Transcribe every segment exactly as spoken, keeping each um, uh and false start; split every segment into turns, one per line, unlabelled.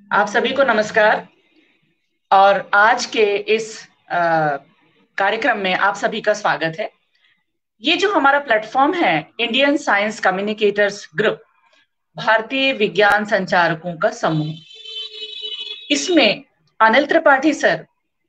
आप सभी को नमस्कार। और आज के इस अ, कार्यक्रम में आप सभी का स्वागत है। ये जो हमारा प्लेटफॉर्म है, इंडियन साइंस कम्युनिकेटर्स ग्रुप, भारतीय विज्ञान संचारकों का समूह, इसमें अनिल त्रिपाठी सर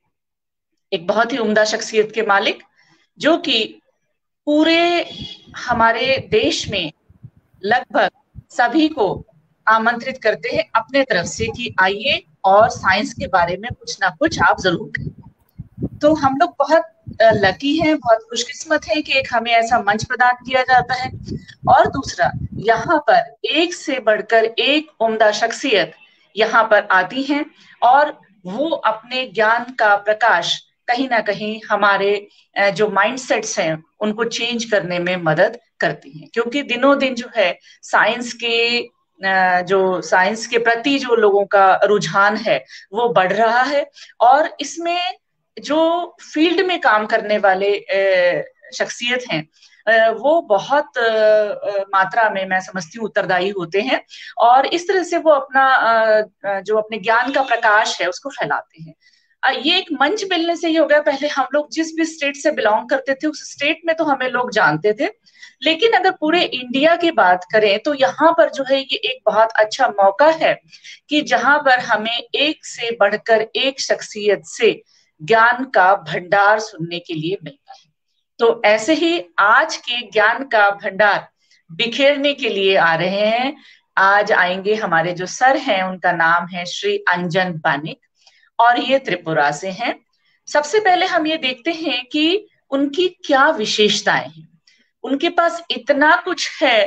एक बहुत ही उम्दा शख्सियत के मालिक, जो कि पूरे हमारे देश में लगभग सभी को आमंत्रित करते हैं अपने तरफ से कि आइए और साइंस के बारे में कुछ ना कुछ आप जरूर करें। तो हम लोग बहुत लकी हैं, बहुत खुशकिस्मत हैं कि एक हमें ऐसा मंच प्रदान किया जाता है। और दूसरा, यहाँ पर एक से बढ़कर एक उम्दा शख्सियत यहाँ पर आती हैं और वो अपने ज्ञान का प्रकाश कहीं ना कहीं हमारे जो माइंडसेट्स हैं उनको चेंज करने में मदद करती हैं, क्योंकि दिनों दिन जो है साइंस के जो साइंस के प्रति जो लोगों का रुझान है वो बढ़ रहा है। और इसमें जो फील्ड में काम करने वाले शख्सियत हैं वो बहुत मात्रा में, मैं समझती हूँ, उत्तरदायी होते हैं और इस तरह से वो अपना जो अपने ज्ञान का प्रकाश है उसको फैलाते हैं। ये एक मंच मिलने से ही हो गया। पहले हम लोग जिस भी स्टेट से बिलोंग करते थे उस स्टेट में तो हमें लोग जानते थे, लेकिन अगर पूरे इंडिया की बात करें तो यहाँ पर जो है ये एक बहुत अच्छा मौका है कि जहां पर हमें एक से बढ़कर एक शख्सियत से ज्ञान का भंडार सुनने के लिए मिलता है। तो ऐसे ही आज के ज्ञान का भंडार बिखेरने के लिए आ रहे हैं। आज आएंगे हमारे जो सर हैं, उनका नाम है श्री अंजन पानिक और ये त्रिपुरा से हैं। सबसे पहले हम ये देखते हैं कि उनकी क्या विशेषताएं हैं। उनके पास इतना कुछ है,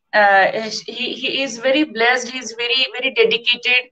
he is very blessed, he is very very dedicated,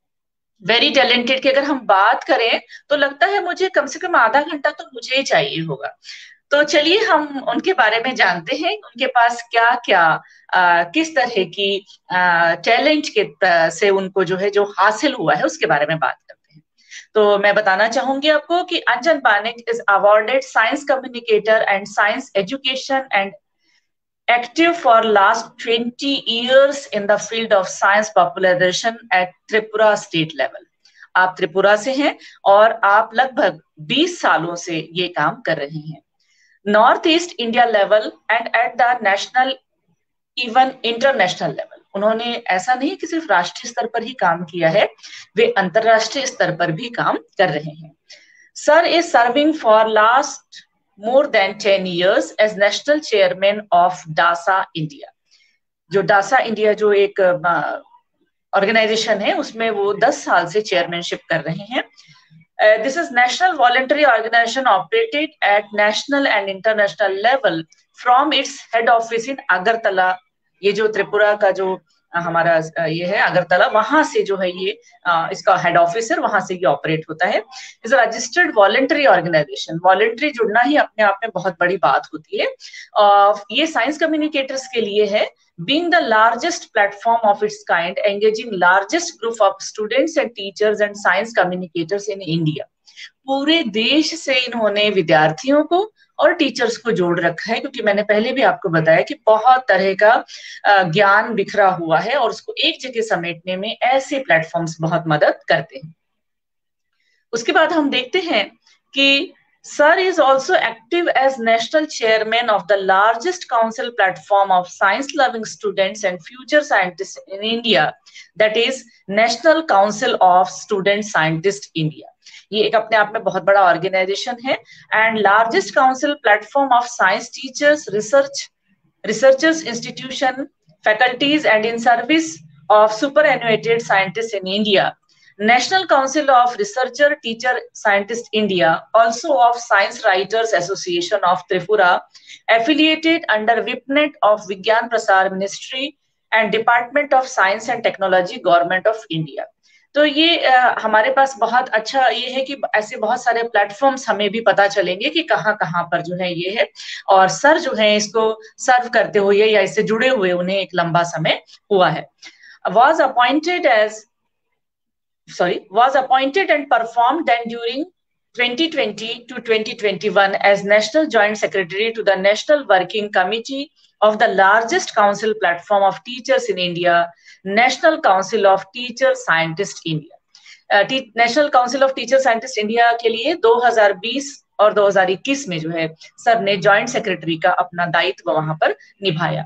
very talented, कि अगर हम बात करें तो लगता है मुझे कम से कम आधा घंटा तो मुझे ही चाहिए होगा। तो चलिए हम उनके बारे में जानते हैं, उनके पास क्या क्या आ, किस तरह की टैलेंट के से उनको जो है जो हासिल हुआ है उसके बारे में बात करते हैं। तो मैं बताना चाहूंगी आपको कि Anjan Panik is awarded science communicator and science education and active for last twenty years in the field of science popularization at Tripura state level। आप त्रिपुरा से हैं और आप लगभग बीस सालों से ये काम कर रहे हैं। North east India level and at the national even international level. उन्होंने ऐसा नहीं कि सिर्फ राष्ट्रीय स्तर पर ही काम किया है, वे अंतरराष्ट्रीय स्तर पर भी काम कर रहे हैं। Sir is serving for last more than ten years as national chairman of DASA India. जो डासा इंडिया जो एक ऑर्गेनाइजेशन है उसमें वो दस साल से चेयरमैनशिप कर रहे हैं। This is national voluntary organization operated at national and international level from its head office in Agartala. ये जो त्रिपुरा का जो हमारा ये है अगरतला, वहां से जो है ये इसका हेड ऑफिस है, वहां से ये ऑपरेट होता है। Is a registered voluntary organization. Voluntary जुड़ना ही अपने आप में बहुत बड़ी बात होती है। ये साइंस कम्युनिकेटर्स के लिए है। being the largest platform of its kind, engaging largest group of students and teachers and science communicators in India। पूरे देश से इन्होंने विद्यार्थियों को और टीचर्स को जोड़ रखा है, क्योंकि मैंने पहले भी आपको बताया कि बहुत तरह का ज्ञान बिखरा हुआ है और उसको एक जगह समेटने में ऐसे प्लेटफॉर्म्स बहुत मदद करते हैं। उसके बाद हम देखते हैं कि Sir is also active as national chairman of the largest council platform of science-loving students and future scientists in India, that is National Council of Student Scientists India। ये एक अपने आप में बहुत बड़ा ऑर्गेनाइजेशन है and largest council platform of science teachers, research researchers, institution, faculties, and in service of superannuated scientists in India। National Council of Researcher Teacher Scientist India, also of Science Writers Association of Tripura, affiliated under WIPNET of Vigyan Prasar Ministry and Department of Science and Technology, Government of India। तो ये आ, हमारे पास बहुत अच्छा ये है कि ऐसे बहुत सारे प्लेटफॉर्म्स हमें भी पता चलेंगे कि कहाँ कहाँ पर जो है ये है। और सर जो है इसको सर्व करते हुए या इससे जुड़े हुए उन्हें एक लंबा समय हुआ है। was appointed as sorry was appointed and performed then during twenty twenty to twenty twenty-one as National Joint Secretary to the National Working Committee of the largest council platform of teachers in India, National Council of Teacher Scientist India. National council of teacher scientist India के लिए दो हज़ार बीस और दो हज़ार इक्कीस में जो है सर ने जॉइंट सेक्रेटरी का अपना दायित्व वहां पर निभाया.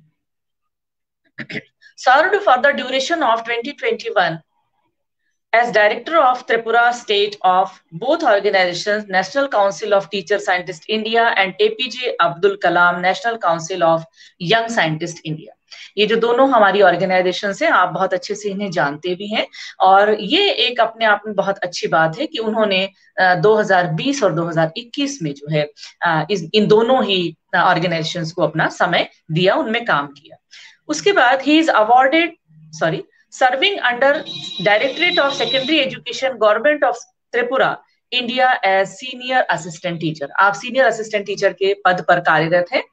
Served for the duration of twenty twenty-one as Director of Tripura State of both organizations, National Council of Teacher Scientist India and A P J Abdul Kalam National Council of Young Scientist India. ये जो दोनों हमारी organisation है, आप बहुत अच्छे से इन्हें जानते भी हैं और ये एक अपने आप में बहुत अच्छी बात है कि उन्होंने दो हज़ार बीस और दो हज़ार इक्कीस में जो है इस इन दोनों ही ऑर्गेनाइजेशंस को अपना समय दिया, उनमें काम किया. उसके बाद he is awarded sorry serving under directorate of secondary education government of Tripura India as senior assistant teacher. आप सीनियर असिस्टेंट टीचर के पद पर कार्यरत हैं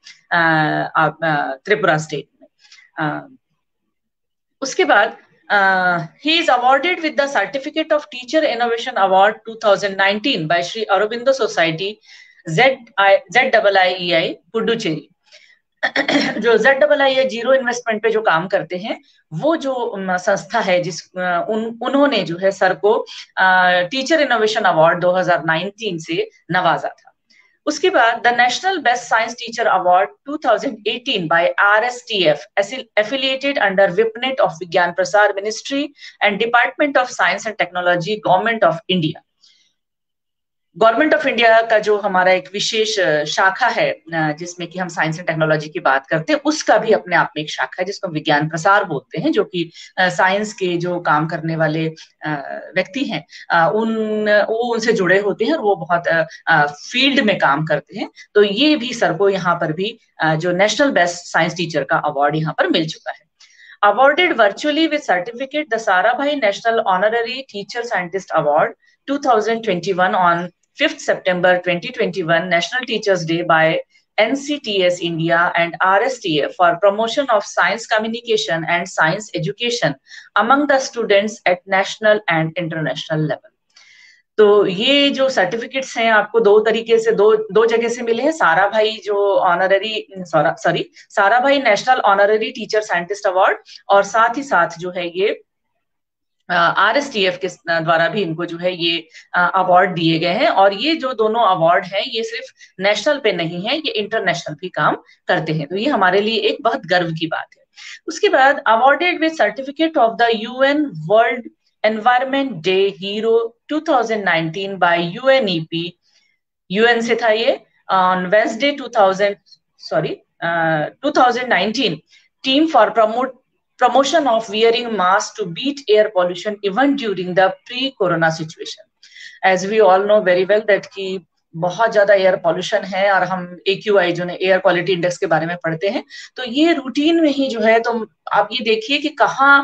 त्रिपुरा स्टेट में. uh, उसके बाद he is awarded with the certificate of teacher innovation award two thousand nineteen by Shri Aurobindo society Z I Z double I E I Puducherry. जो Z double I zero investment पे जो काम करते हैं, वो जो संस्था है जिस उन उन्होंने जो है सर को टीचर इनोवेशन अवार्ड दो हज़ार उन्नीस से नवाजा था. उसके बाद the national best science teacher award two thousand eighteen by R S T F affiliated under VIPNET of Vigyan Prasar ministry and department of science and technology government of India. Government of India का जो हमारा एक विशेष शाखा है जिसमें कि हम science and technology की बात करते हैं, उसका भी अपने आप में एक शाखा है जिसको विज्ञान प्रसार बोलते हैं, जो कि साइंस के जो काम करने वाले व्यक्ति हैं उन वो उनसे जुड़े होते हैं और वो बहुत फील्ड में काम करते हैं. तो ये भी सर को यहाँ पर भी जो नेशनल बेस्ट साइंस टीचर का अवार्ड यहाँ पर मिल चुका है. Awarded virtually with certificate, the Sarabhai National Honorary Teacher Scientist Award twenty twenty-one on fifth September twenty twenty-one National Teachers Day by N C T S India and R S T F for promotion of science communication and science education among the students at national and international level. तो ये जो certificates हैं आपको दो तरीके से दो दो जगह से मिले हैं. सारा भाई जो ऑनररी सॉरी सारा भाई national honorary teacher scientist award और साथ ही साथ जो है ये आर एस टी एफ के द्वारा भी इनको जो है ये अवार्ड दिए गए हैं. और ये जो दोनों अवार्ड हैं ये सिर्फ नेशनल पे नहीं है, ये इंटरनेशनल भी काम करते हैं. तो ये हमारे लिए एक बहुत गर्व की बात है. उसके बाद awarded with certificate of the UN world environment day hero twenty nineteen by U N E P. UN से था ये. On Wednesday two thousand sorry uh, twenty nineteen team for promote promotion of wearing mask to beat air pollution even during the pre-corona situation. As we all know very well that कि बहुत ज्यादा air pollution है और हम ए Q I जो है air quality index के बारे में पढ़ते हैं, तो ये रूटीन में ही जो है तो आप ये देखिए कि कहाँ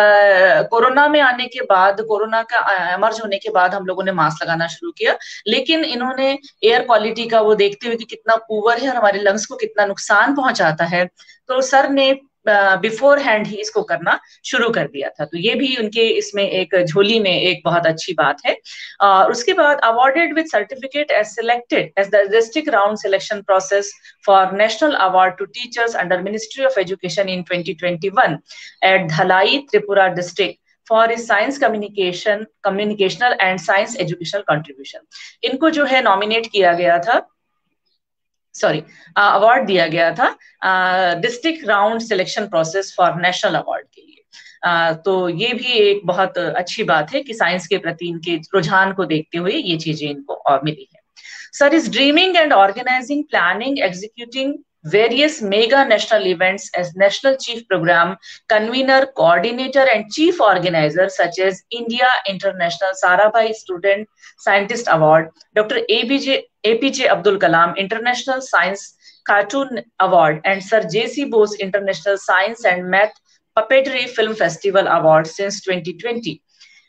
कोरोना में आने के बाद, कोरोना का एमर्ज होने के बाद हम लोगों ने मास्क लगाना शुरू किया, लेकिन इन्होंने एयर क्वालिटी का वो देखते हुए कि कितना पुअर है और हमारे लंग्स को कितना नुकसान पहुंचाता है, तो सर ने बिफोर हैंड ही इसको करना शुरू कर दिया था. तो ये भी उनके इसमें एक झोली में एक बहुत अच्छी बात है. और उसके बाद awarded with certificate as selected as the district round selection process for national award to teachers under ministry of education in twenty twenty-one at Dhalai Tripura district for is science communication communicational and science educational contribution. इनको जो है nominate किया गया था, sorry award दिया गया था district round selection process for national award के लिए. uh, तो ये भी एक बहुत अच्छी बात है कि साइंस के प्रति इनके रुझान को देखते हुए ये चीजें इनको और मिली है. Sir is dreaming and organizing planning executing various mega national events as national chief program convener, coordinator and chief organizer such as India International Sarabhai Student Scientist Award, Doctor A P J A P J Abdul Kalam International Science Cartoon Award and Sir J C Bose International Science and Math Puppetry Film Festival Award since twenty twenty.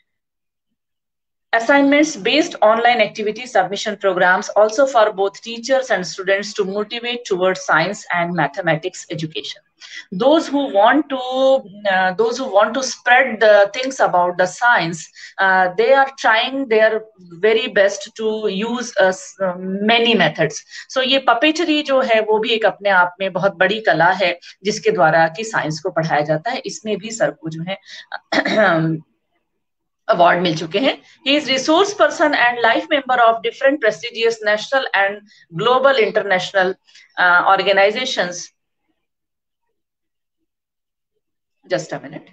Assignments based online activity submission programs also for both teachers and students to motivate towards science and mathematics education. those who want to uh, those who want to spread the things about the science, uh, they are trying their very best to use uh, many methods. So ये पपेचरी जो है वो भी एक अपने आप में बहुत बड़ी कला है जिसके द्वारा कि साइंस को पढ़ाया जाता है। इसमें भी सर को जो है अवार्ड मिल चुके हैं। He is resource person and life member of different prestigious national and global international organizations. Just a minute.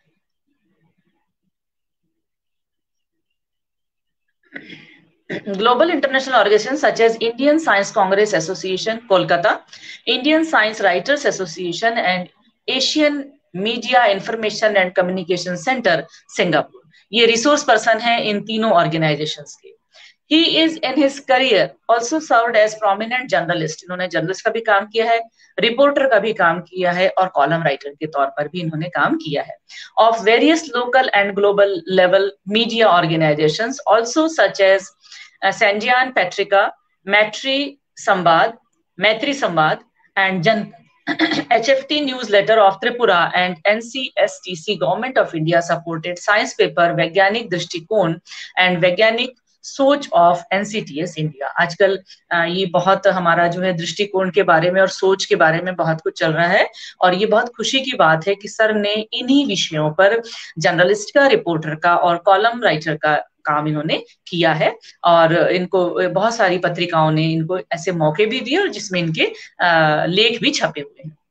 Global international organizations such as Indian Science Congress Association, Kolkata, Indian Science Writers Association, and Asian Media Information and Communication Center, Singapore. ये resource person है इन तीनों organisations के। He is in his career also served as prominent journalist. इन्होंने journalist का भी काम किया है, रिपोर्टर का भी काम किया है और कॉलम राइटर के तौर पर भी इन्होंने काम किया है। Of various local and global level media organizations also such as uh, Sanjian Patrika, Maitri Sambad, Maitri Sambad, and Jan H F T newsletter of Tripura and N C S T C government of India supported science paper वैज्ञानिक दृष्टिकोण and वैज्ञानिक सोच of एनसीटीएस India. आजकल ये बहुत हमारा जो है दृष्टिकोण के बारे में और सोच के बारे में बहुत कुछ चल रहा है और ये बहुत खुशी की बात है कि सर ने इन्हीं विषयों पर जर्नलिस्ट का, रिपोर्टर का और कॉलम राइटर का काम इन्होंने किया है और इनको बहुत सारी पत्रिकाओं ने इनको ऐसे मौके भी दिए और जिसमें इनके लेख भी छपे हुए हैं।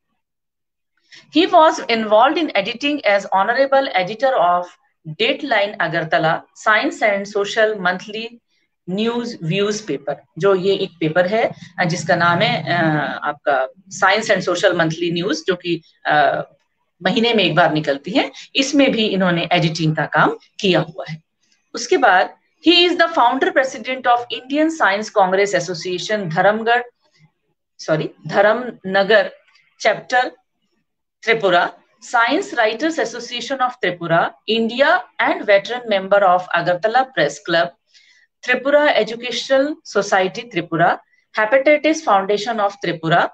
He was involved in editing as honorable editor of Dateline Agartala Science and Social Monthly News Views paper, जो ये एक पेपर है जिसका नाम है आपका science and social monthly news, जो कि महीने में एक बार निकलती है। इसमें भी इन्होंने एडिटिंग का काम किया हुआ है। उसके बाद he is the founder president of Indian Science Congress Association Dharmagarh sorry Dharmanagar chapter Tripura, Science Writers Association of Tripura, India, and veteran member of Agartala Press Club, Tripura Educational Society Tripura, Hepatitis Foundation of Tripura,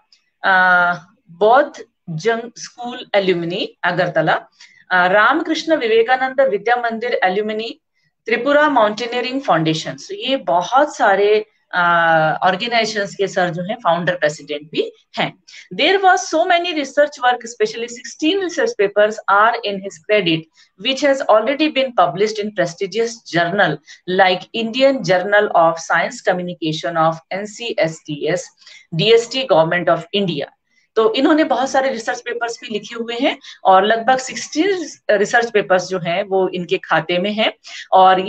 uh, Bodh Jung School Alumni Agartala, uh, Ramakrishna Vivekananda Vidya Mandir Alumni, Tripura Mountaineering Foundation। So ये बहुत सारे organisations uh, के sir जो हैं founder president भी हैं। There was so many research work, specially sixteen research papers are in his credit which has already been published in prestigious journal like Indian journal of science communication of NCSTS, DST government of India. तो इन्होंने बहुत सारे research papers भी लिखे हुए हैं और लगभग sixteen रिसर्च पेपर्स जो हैं वो इनके खाते में हैं और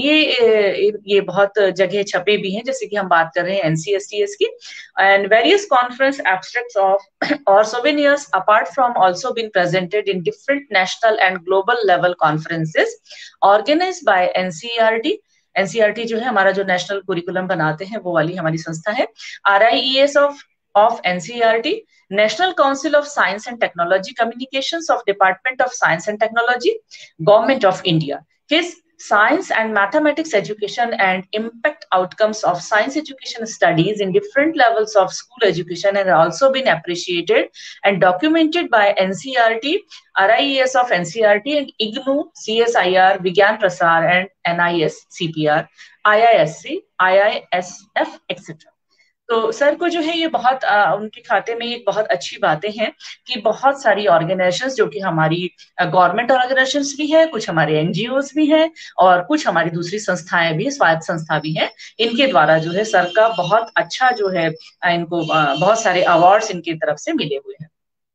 ये ये बहुत जगह छपे भी हैं, जैसे कि हम बात कर रहे हैं एनसीएसटीएस की। And various conference abstracts of और souvenirs apart from also been presented in different national and global level conferences organized by NCERT. NCERT जो है हमारा जो नेशनल कुरिकुलम बनाते हैं वो वाली हमारी संस्था है। RIES of of N C E R T, National Council of Science and Technology Communications of Department of Science and Technology, Government of India. His science and mathematics education and impact outcomes of science education studies in different levels of school education have also been appreciated and documented by N C E R T, R I E S of N C E R T and I G N U, C S I R, Vigyan Prasar and N I S C P R, I I S C, I I S F, et cetera. तो sir को जो है ये बहुत आ, उनके खाते में एक बहुत अच्छी बातें हैं कि बहुत सारी ऑर्गेनाइजेशंस जो कि हमारी गवर्नमेंट ऑर्गेनाइजेशंस भी है, कुछ हमारे एनजीओस भी हैं और कुछ हमारी दूसरी संस्थाएं भी, स्वायत्त संस्था भी हैं, इनके द्वारा जो है सर का बहुत अच्छा जो है इनको बहुत सारे अवार्ड्स इनकी तरफ से मिले हुए हैं।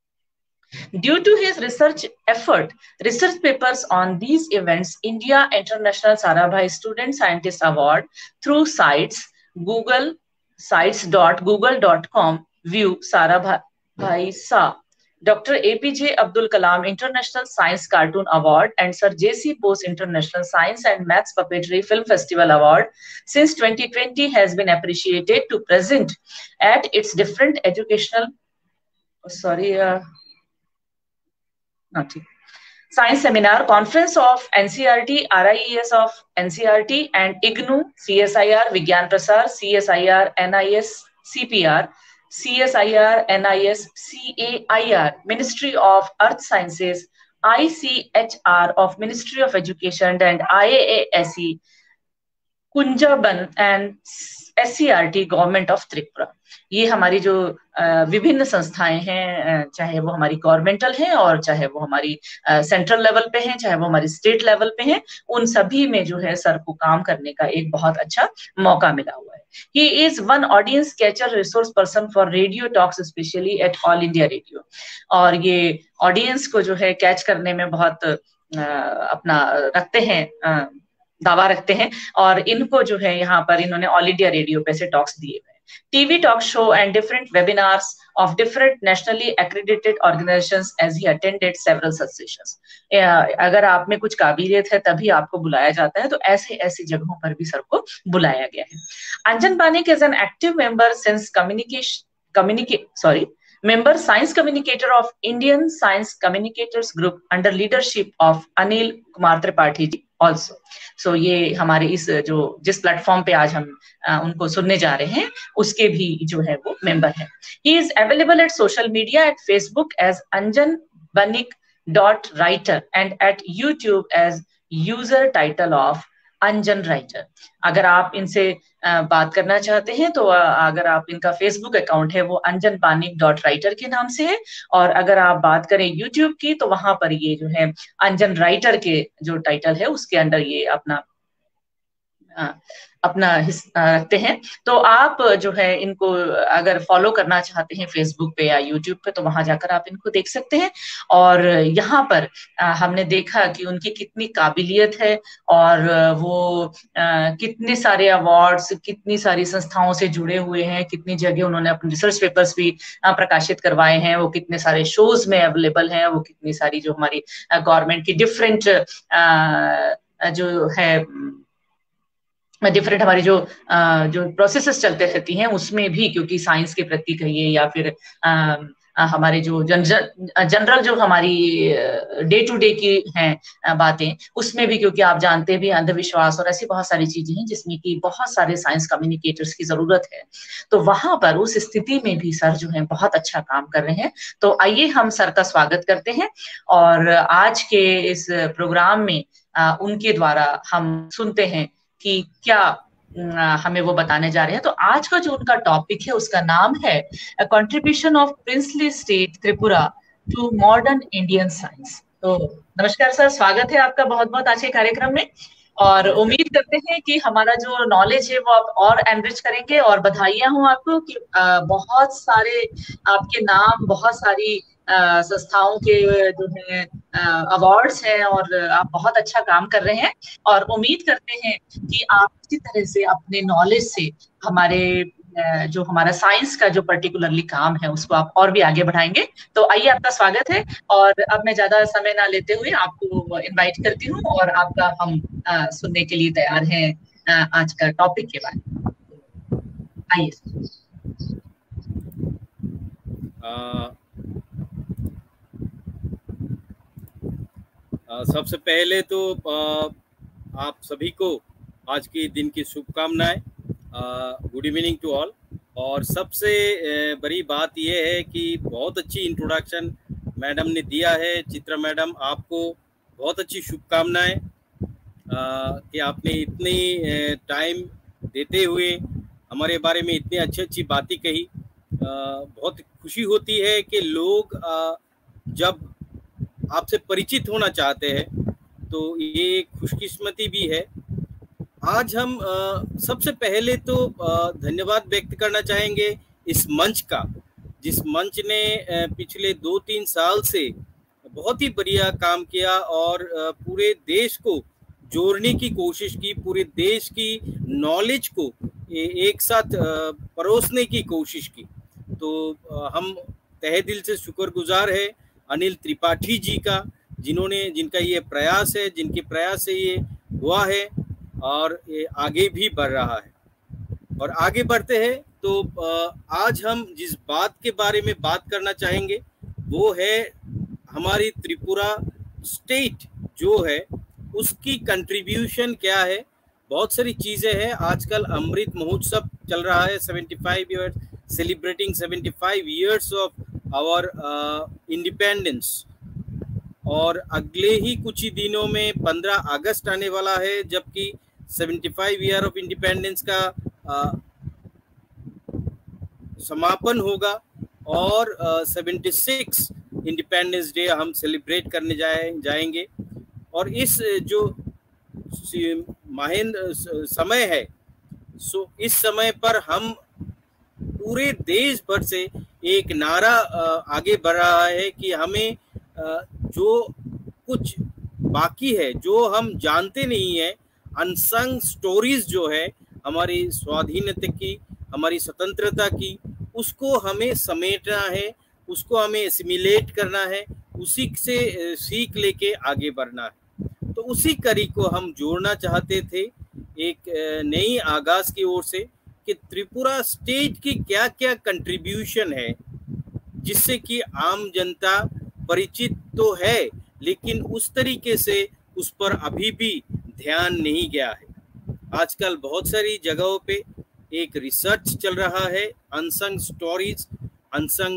Due to his research effort, research papers on these events, India International Sarabhai Student Scientist Award through sites Google sites dot google dot com, view Sarabhai Sa, Doctor A P J Abdul Kalam International Science Cartoon Award and Sir J C Bose International Science and Maths Puppetry Film Festival Award since twenty twenty has been appreciated to present at its different educational oh, sorry uh, not Science Seminar, Conference of N C E R T, R I E S of N C E R T and I G N U, C S I R, Vigyan Prasar, C S I R, N I S, C P R, C S I R, N I S, C A I R, Ministry of Earth Sciences, I C H R of Ministry of Education, and I A A S E, Kunjaban and S C R T government of Tripura. ये हमारी जो विभिन्न संस्थाएं हैं, चाहे वो हमारी governmental हैं और चाहे वो हमारी सेंट्रल लेवल पे हैं, चाहे वो हमारी स्टेट लेवल पे हैं, उन सभी में जो है सर को काम करने का एक बहुत अच्छा मौका मिला हुआ है। He is one audience catcher resource person for radio talks, especially at All India Radio। और ये ऑडियंस को जो है कैच करने में बहुत अपना रखते हैं, दावा रखते हैं, और इनको जो है यहाँ पर इन्होंने ऑल इंडिया रेडियो पे से टॉक्स दिए हुए, TV talk show and different webinars of different nationally accredited organizations as he attended several such sessions. अगर आप में कुछ काबिलियत है तभी आपको बुलाया जाता है, तो ऐसे ऐसी जगहों पर भी सर को बुलाया गया है। Anjan Panik is an active member since communication communicate sorry member science communicator of Indian Science Communicators Group under leadership of Anil Kumar Tripathi ji also। so ये हमारे इस जो जिस प्लेटफॉर्म पे आज हम आ, उनको सुनने जा रहे हैं उसके भी जो है वो मेंबर है। He is available at social media at Facebook as Anjan Banik dot writer and at YouTube as user title of Anjan writer. अगर आप इनसे बात करना चाहते हैं तो अगर आप इनका फेसबुक अकाउंट है वो अंजन पानिक डॉट राइटर के नाम से है, और अगर आप बात करें यूट्यूब की तो वहां पर ये जो है अंजन राइटर के जो टाइटल है उसके अंडर ये अपना आ, अपना रखते हैं। तो आप जो है इनको अगर फॉलो करना चाहते हैं फेसबुक पे या यूट्यूब पे तो वहां जाकर आप इनको देख सकते हैं। और यहाँ पर आ, हमने देखा कि उनकी कितनी काबिलियत है और वो आ, कितने सारे अवार्ड्स, कितनी सारी संस्थाओं से जुड़े हुए हैं, कितनी जगह उन्होंने अपने रिसर्च पेपर्स भी आ, प्रकाशित करवाए हैं, वो कितने सारे शोज में अवेलेबल हैं, वो कितनी सारी जो हमारी गवर्नमेंट की डिफरेंट जो है डिफरेंट हमारी जो आ, जो प्रोसेसेस चलते रहती हैं उसमें भी, क्योंकि साइंस के प्रति कहिए या फिर आ, आ, हमारे जो जनरल जो हमारी डे टू डे की हैं बातें उसमें भी, क्योंकि आप जानते भी अंधविश्वास और ऐसी बहुत सारी चीजें हैं जिसमें कि बहुत सारे साइंस कम्युनिकेटर्स की जरूरत है, तो वहां पर उस स्थिति में भी सर जो है बहुत अच्छा काम कर रहे हैं। तो आइए हम सर का स्वागत करते हैं और आज के इस प्रोग्राम में आ, उनके द्वारा हम सुनते हैं कि क्या हमें वो बताने जा रहे हैं। तो आज का जो उनका टॉपिक है उसका नाम है contribution of princely state Tripura to modern Indian science. तो नमस्कार सर, स्वागत है आपका बहुत बहुत आज के कार्यक्रम में, और उम्मीद करते हैं कि हमारा जो नॉलेज है वो आप और एनरिच करेंगे। और बधाइयां हो आपको कि बहुत सारे आपके नाम, बहुत सारी संस्थाओं के जो है अवार्ड्स हैं और आप बहुत अच्छा काम कर रहे हैं, और उम्मीद करते हैं कि आप इसी तरह से अपने नॉलेज से हमारे जो हमारा साइंस का जो पर्टिकुलरली काम है उसको आप और भी आगे बढ़ाएंगे। तो आइए, आपका स्वागत है, और अब मैं ज्यादा समय ना लेते हुए आपको इनवाइट करती हूँ और आपका हम आ, सुनने के लिए तैयार हैं आ, आज का टॉपिक के बारे में। आइए।
सबसे पहले तो आ, आप सभी को आज के दिन की शुभकामनाएं। Good evening to all. और सबसे बड़ी बात यह है कि बहुत अच्छी इंट्रोडक्शन मैडम ने दिया है। चित्रा मैडम, आपको बहुत अच्छी शुभकामनाएं कि आपने इतनी टाइम देते हुए हमारे बारे में इतनी अच्छी अच्छी बातें कही। आ, बहुत खुशी होती है कि लोग आ, जब आपसे परिचित होना चाहते हैं, तो ये खुशकिस्मती भी है। आज हम आ, सबसे पहले तो आ, धन्यवाद व्यक्त करना चाहेंगे इस मंच का, जिस मंच ने आ, पिछले दो तीन साल से बहुत ही बढ़िया काम किया और आ, पूरे देश को जोड़ने की कोशिश की, पूरे देश की नॉलेज को एक साथ आ, परोसने की कोशिश की। तो आ, हम तहे दिल से शुक्रगुजार है अनिल त्रिपाठी जी का, जिन्होंने जिनका ये प्रयास है, जिनके प्रयास से ये हुआ है और ये आगे भी बढ़ रहा है। और आगे बढ़ते हैं तो आज हम जिस बात के बारे में बात करना चाहेंगे वो है हमारी त्रिपुरा स्टेट जो है उसकी कंट्रीब्यूशन क्या है। बहुत सारी चीज़ें हैं। आजकल अमृत महोत्सव चल रहा है, seventy five year celebrating seventy-five years of our uh, independence. और अगले ही कुछ ही दिनों में पंद्रह अगस्त आने वाला है, जबकि पचहत्तर ईयर ऑफ इंडिपेंडेंस का आ, समापन होगा और छिहत्तर इंडिपेंडेंस डे हम सेलिब्रेट करने जाए जाएंगे। और इस जो महेंद्र समय है, सो इस समय पर हम पूरे देश भर से एक नारा आगे बढ़ रहा है कि हमें जो कुछ बाकी है, जो हम जानते नहीं है, अनसंग स्टोरीज जो है हमारी स्वाधीनता की, हमारी स्वतंत्रता की, उसको हमें समेटना है, उसको हमें एसिमिलेट करना है, उसी से सीख लेके आगे बढ़ना है। तो उसी कड़ी को हम जोड़ना चाहते थे एक नई आगाज की ओर से कि त्रिपुरा स्टेट की क्या क्या कंट्रीब्यूशन है, जिससे कि आम जनता परिचित तो है लेकिन उस तरीके से उस पर अभी भी ध्यान नहीं गया है। आजकल बहुत सारी जगहों पे एक रिसर्च चल रहा है, unsung stories, unsung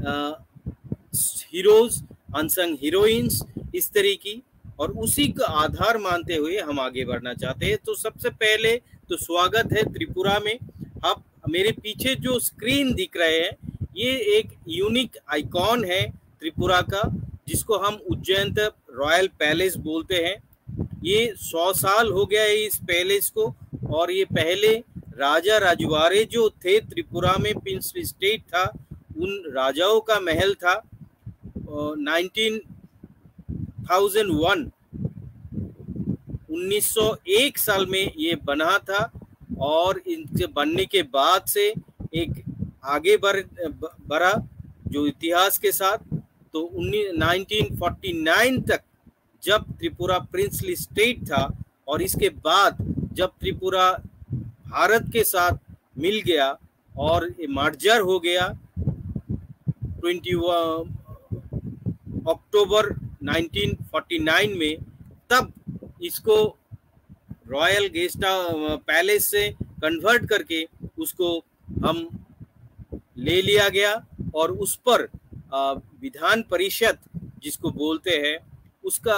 heroes, unsung heroines, इस तरह की, और उसी का आधार मानते हुए हम आगे बढ़ना चाहते हैं। तो सबसे पहले तो स्वागत है त्रिपुरा में। आप मेरे पीछे जो स्क्रीन दिख रहे हैं, ये एक यूनिक आइकॉन है त्रिपुरा का, जिसको हम उज्जैन रॉयल पैलेस बोलते हैं। ये सौ साल हो गया है इस पैलेस को, और ये पहले राजा राजवाड़े जो थे त्रिपुरा में, प्रिंसली स्टेट था, उन राजाओं का महल था। नाइनटीन थाउजेंड वन उन्नीस सौ एक साल में ये बना था, और इनके बनने के बाद से एक आगे बढ़ बढ़ा जो इतिहास के साथ। तो नाइनटीन फोर्टी नाइन तक जब त्रिपुरा प्रिंसली स्टेट था, और इसके बाद जब त्रिपुरा भारत के साथ मिल गया और मर्जर हो गया twenty October nineteen forty nine में, तब इसको रॉयल गेस्ट पैलेस से कन्वर्ट करके उसको हम ले लिया गया, और उस पर विधान परिषद जिसको बोलते हैं उसका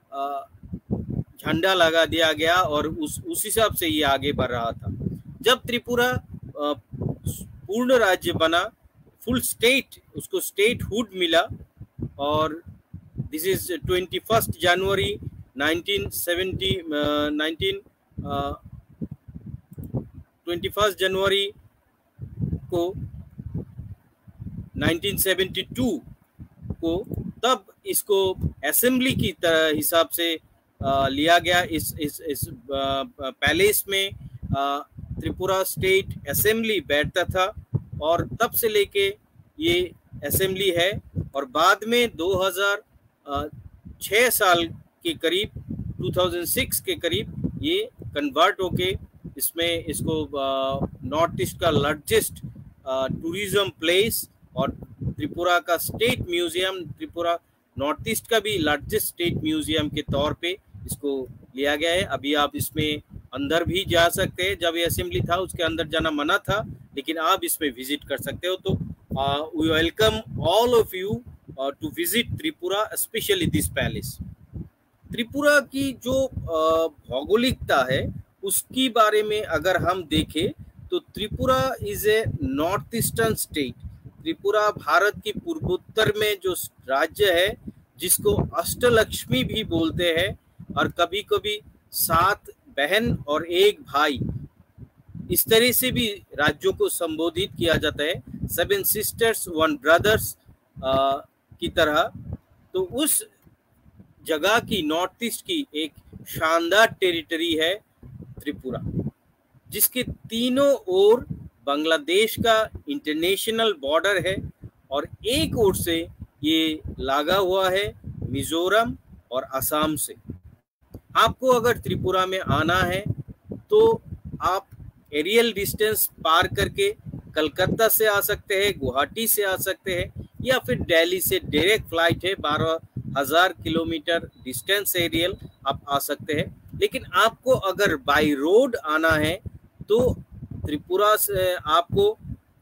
झंडा लगा दिया गया, और उस उस हिसाब से ये आगे बढ़ रहा था। जब त्रिपुरा पूर्ण राज्य बना, फुल स्टेट, उसको स्टेटहुड मिला, और this is twenty first January nineteen seventy nineteen twenty first जनवरी को नाइनटीन सेवेंटी टू को, तब इसको असेंबली की तरह हिसाब से आ, लिया गया। इस इस इस पैलेस में आ, त्रिपुरा स्टेट असेंबली बैठता था, और तब से लेके ये असेंबली है। और बाद में दो हज़ार छह साल के करीब, दो हज़ार छह के करीब ये कन्वर्ट होके इसमें इसको नॉर्थ ईस्ट का लार्जेस्ट टूरिज्म प्लेस और त्रिपुरा का state museum, Tripura north east का भी लार्जेस्ट स्टेट म्यूजियम के तौर पे इसको लिया गया है। अभी आप इसमें अंदर भी जा सकते हैं, जब ये असेंबली था उसके अंदर जाना मना था, लेकिन आप इसमें विजिट कर सकते हो। तो we welcome all of you to visit Tripura, specially this palace. Tripura की जो भौगोलिकता है उसकी बारे में अगर हम देखें तो Tripura is a north eastern state. Tripura Bharat की पूर्वोत्तर में जो राज्य है, जिसको अष्टलक्ष्मी भी बोलते हैं, और कभी कभी सात बहन और एक भाई, इस तरह से भी राज्यों को संबोधित किया जाता है, सेवन सिस्टर्स वन ब्रदर्स की तरह। तो उस जगह की, नॉर्थ ईस्ट की एक शानदार टेरिटरी है त्रिपुरा, जिसके तीनों ओर बांग्लादेश का इंटरनेशनल बॉर्डर है, और एक ओर से ये लगा हुआ है मिजोरम और असम से। आपको अगर त्रिपुरा में आना है तो आप एरियल डिस्टेंस पार करके कलकत्ता से आ सकते हैं, गुवाहाटी से आ सकते हैं, या फिर दिल्ली से डायरेक्ट फ्लाइट है, बारह हजार किलोमीटर डिस्टेंस एरियल आप आ सकते हैं। लेकिन आपको अगर बाय रोड आना है तो त्रिपुरा से आपको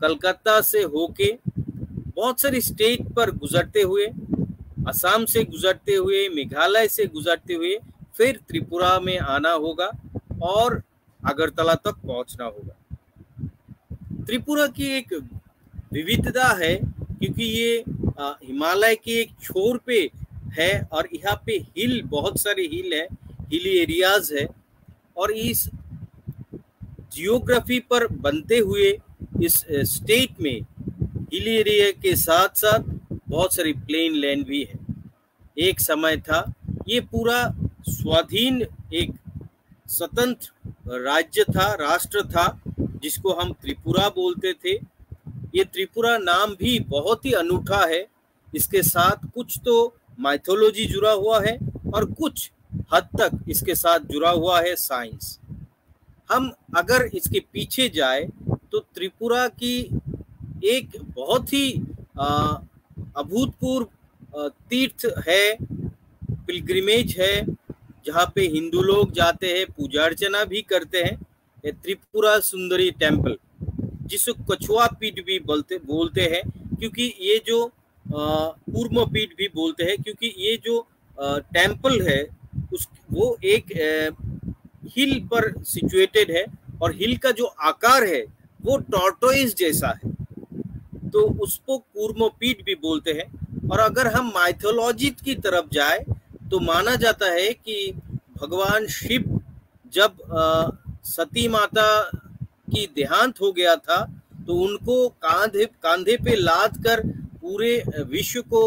कलकत्ता से होके बहुत सारी स्टेट पर गुजरते हुए, असम से गुजरते हुए, मेघालय से गुजरते हुए फिर त्रिपुरा में आना होगा और अगरतला तक पहुंचना होगा। त्रिपुरा की एक विविधता है क्योंकि ये हिमालय के एक छोर पे है और यहाँ पे हिल, बहुत सारे हिल है, हिली एरियाज है, और इस जियोग्राफी पर बनते हुए इस स्टेट में हिली एरिया के साथ साथ बहुत सारी प्लेन लैंड भी है। एक समय था ये पूरा स्वाधीन एक स्वतंत्र राज्य था, राष्ट्र था, जिसको हम त्रिपुरा बोलते थे। ये त्रिपुरा नाम भी बहुत ही अनूठा है, इसके साथ कुछ तो माइथोलॉजी जुड़ा हुआ है और कुछ हद तक इसके साथ जुड़ा हुआ है साइंस। हम अगर इसके पीछे जाए तो त्रिपुरा की एक बहुत ही अभूतपूर्व तीर्थ है, पिलग्रिमेज है, जहाँ पे हिंदू लोग जाते हैं, पूजा अर्चना भी करते हैं। ये त्रिपुरा सुंदरी टेम्पल, जिसको कछुआ पीठ भी बोलते बोलते हैं क्योंकि ये जो कूर्म पीठ भी बोलते हैं क्योंकि ये जो टेम्पल है उस वो एक हिल पर सिचुएटेड है और हिल का जो आकार है वो टॉर्टोइस जैसा है, तो उसको कूर्म पीठ भी बोलते हैं। और अगर हम माइथोलॉजी की तरफ जाए तो माना जाता है कि भगवान शिव जब आ, सती माता की देहांत हो गया था तो उनको कांधे कांधे पे लाद कर पूरे विश्व को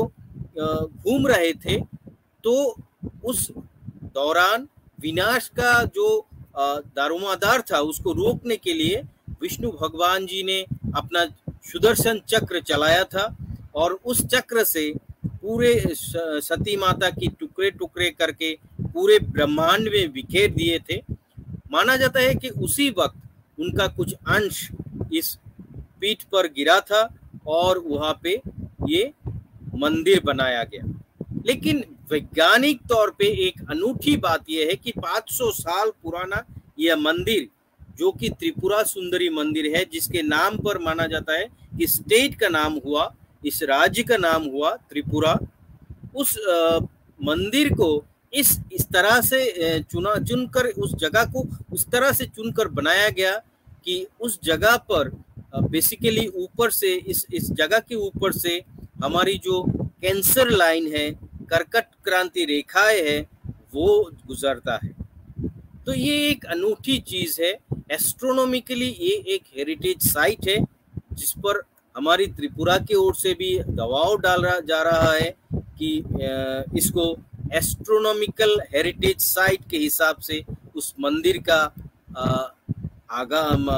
घूम रहे थे, तो उस दौरान विनाश का जो दारोमदार था उसको रोकने के लिए विष्णु भगवान जी ने अपना सुदर्शन चक्र चलाया था और उस चक्र से पूरे सती माता की टुकड़े टुकड़े करके पूरे ब्रह्मांड में बिखेर दिए थे। माना जाता है कि उसी वक्त उनका कुछ अंश इस पीठ पर गिरा था और वहां पे ये मंदिर बनाया गया। लेकिन वैज्ञानिक तौर पे एक अनूठी बात यह है कि पाँच सौ साल पुराना यह मंदिर, जो कि त्रिपुरा सुंदरी मंदिर है, जिसके नाम पर माना जाता है कि स्टेट का नाम हुआ, इस राज्य का नाम हुआ त्रिपुरा, उस आ, मंदिर को इस इस तरह से चुना चुनकर उस जगह को उस तरह से चुनकर बनाया गया कि उस जगह पर बेसिकली ऊपर से इस इस जगह के ऊपर से हमारी जो कैंसर लाइन है, कर्कट क्रांति रेखाएं है, वो गुजरता है। तो ये एक अनूठी चीज है। एस्ट्रोनॉमिकली ये एक हेरिटेज साइट है जिस पर हमारी त्रिपुरा की ओर से भी दबाव डाला जा रहा है कि इसको एस्ट्रोनॉमिकल हेरिटेज साइट के हिसाब से उस मंदिर का आगा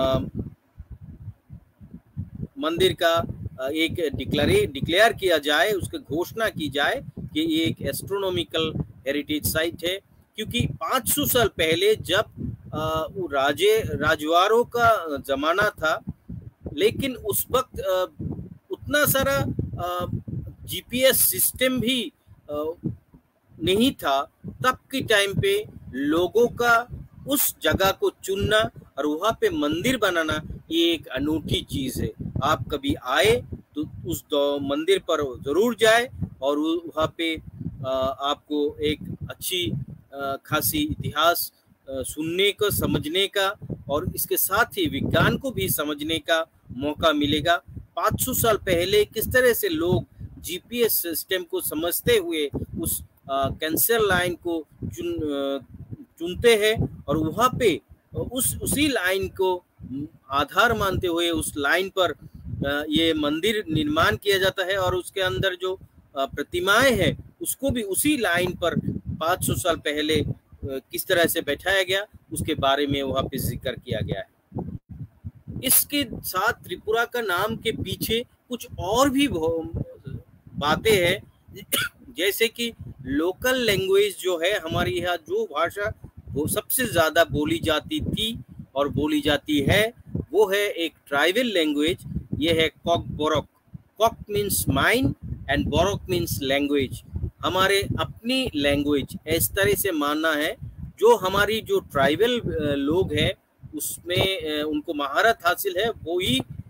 मंदिर का एक डिक्लेरे डिक्लेयर किया जाए, उसकी घोषणा की जाए कि ये एक एस्ट्रोनॉमिकल हेरिटेज साइट है। क्योंकि पाँच सौ साल पहले जब वो राजे राजवारों का जमाना था, लेकिन उस वक्त उतना सारा जीपीएस सिस्टम भी नहीं था, तब के टाइम पे लोगों का उस जगह को चुनना और वहाँ पे मंदिर बनाना ये एक अनूठी चीज है। आप कभी आए तो उस मंदिर पर जरूर जाए और वहाँ पे आपको एक अच्छी खासी इतिहास सुनने का, समझने का और इसके साथ ही विज्ञान को भी समझने का मौका मिलेगा। पाँच सौ साल पहले किस तरह से लोग जीपीएस सिस्टम को समझते हुए उस कैंसर लाइन को चुन चुनते हैं और वहाँ पे उस उसी लाइन को आधार मानते हुए उस लाइन पर ये मंदिर निर्माण किया जाता है और उसके अंदर जो प्रतिमाएं हैं उसको भी उसी लाइन पर पाँच सौ साल पहले किस तरह से बैठाया गया उसके बारे में वहाँ पे जिक्र किया गया है। इसके साथ त्रिपुरा का नाम के पीछे कुछ और भी बातें हैं, जैसे कि लोकल लैंग्वेज जो है हमारी यहाँ जो भाषा वो सबसे ज्यादा बोली जाती थी और बोली जाती है वो है एक ट्राइबल लैंग्वेज, ये है Kok Borok. Kok means mind and Borok means language, हमारे अपनी लैंग्वेज इस तरह से मानना है। जो हमारी जो ट्राइबल लोग हैं उसमें उनको महारत हासिल है वो ही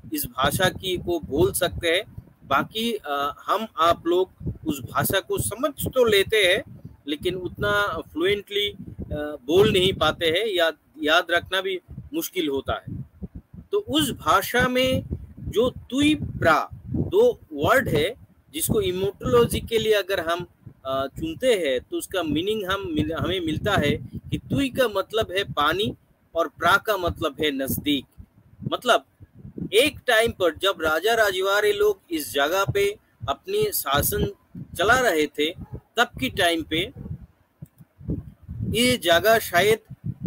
इस भाषा की को बोल सकते हैं। बाकी आ, हम आप लोग उस भाषा को समझ तो लेते हैं, लेकिन उतना फ्लुएंटली बोल नहीं पाते हैं, या याद रखना भी मुश्किल होता है। तो उस भाषा में जो तुई प्रा दो वर्ड है, जिसको इमोटोलॉजी के लिए अगर हम चुनते हैं तो उसका मीनिंग हम हमें मिलता है कि तुई का मतलब है पानी और प्रा का मतलब है नजदीक। मतलब एक टाइम पर जब राजा राजवाड़े लोग इस जगह पे अपनी शासन चला रहे थे, तब की टाइम पे ये जगह शायद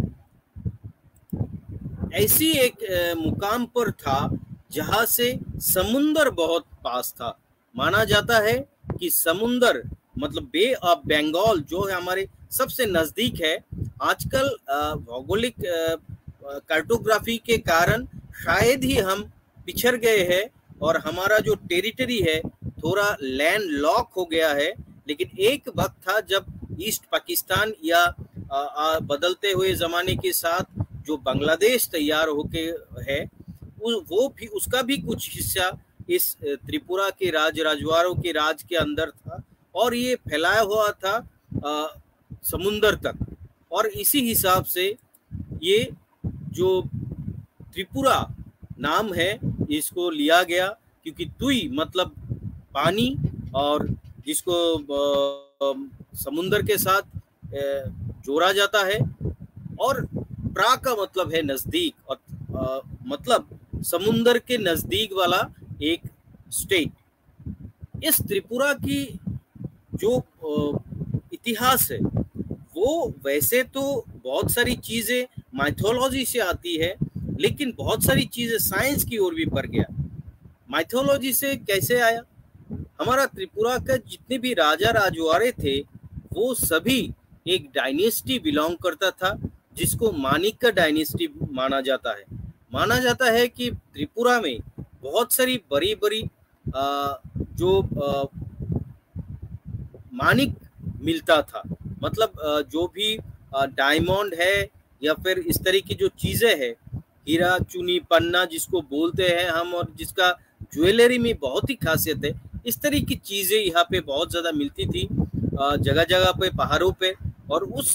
ऐसी एक मुकाम पर था जहां से समुंदर बहुत पास था। माना जाता है कि समुंदर मतलब बे ऑफ बंगाल जो है हमारे सबसे नजदीक है। आजकल भौगोलिक कार्टोग्राफी के कारण शायद ही हम पिछड़ गए हैं और हमारा जो टेरिटरी है थोड़ा लैंड लॉक हो गया है। लेकिन एक वक्त था जब ईस्ट पाकिस्तान या आ, आ, बदलते हुए जमाने के साथ जो बांग्लादेश तैयार होके है, वो भी उसका भी कुछ हिस्सा इस त्रिपुरा के राज राजवाड़ों के राज के अंदर था और ये फैलाया हुआ था आ, समुंदर तक। और इसी हिसाब से ये जो त्रिपुरा नाम है इसको लिया गया, क्योंकि तुई मतलब पानी और जिसको आ, समुंदर के साथ आ, जोड़ा जाता है, और प्रा का मतलब है नजदीक, और आ, मतलब समुंदर के नजदीक वाला एक स्टेट। इस त्रिपुरा की जो इतिहास है वो वैसे तो बहुत सारी चीजें माइथोलॉजी से आती है, लेकिन बहुत सारी चीजें साइंस की ओर भी बढ़ गया। माइथोलॉजी से कैसे आया? हमारा त्रिपुरा का जितने भी राजा राजवाड़े थे वो सभी एक डायनेस्टी बिलोंग करता था, जिसको माणिक्य डायनेस्टी माना जाता है। माना जाता है कि त्रिपुरा में बहुत सारी बड़ी बड़ी जो आ, माणिक मिलता था, मतलब जो भी डायमंड है या फिर इस तरह की जो चीजें हैं, हीरा चुनी पन्ना जिसको बोलते हैं हम, और जिसका ज्वेलरी में बहुत ही खासियत है, इस तरह की चीजें यहाँ पे बहुत ज्यादा मिलती थी जगह जगह पे, पहाड़ों पे। और उस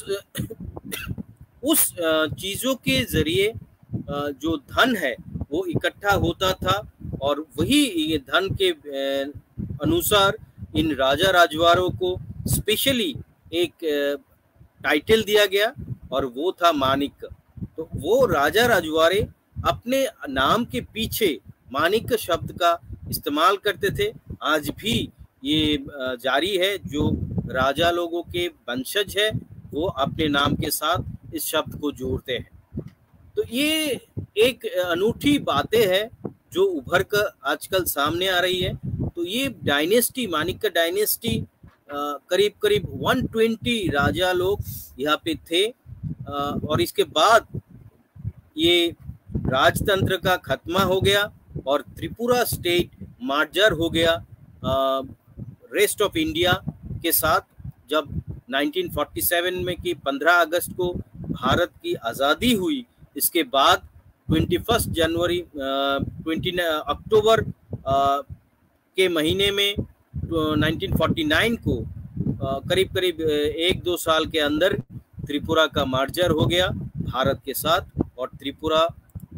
उस चीजों के जरिए जो धन है वो इकट्ठा होता था, और वही ये धन के अनुसार इन राजा राजवाड़ों को स्पेशली एक टाइटल दिया गया, और वो था माणिक्य। तो वो राजा राजवाड़े अपने नाम के पीछे माणिक्य शब्द का इस्तेमाल करते थे। आज भी ये जारी है, जो राजा लोगों के वंशज है वो अपने नाम के साथ इस शब्द को जोड़ते हैं। तो ये एक अनूठी बातें है जो उभर कर आजकल सामने आ रही है। तो ये डायनेस्टी, माणिक्य डायनेस्टी, करीब करीब एक सौ बीस राजा लोग यहाँ पे थे, आ, और इसके बाद ये राजतंत्र का खत्मा हो गया और त्रिपुरा स्टेट मर्जर हो गया रेस्ट ऑफ इंडिया के साथ। जब उन्नीस सौ सैंतालीस में की पंद्रह अगस्त को भारत की आज़ादी हुई, इसके बाद इक्कीस जनवरी बीस अक्टूबर के महीने में उन्नीस सौ उनचास को करीब करीब एक दो साल के अंदर त्रिपुरा का मर्जर हो गया भारत के साथ, और Tripura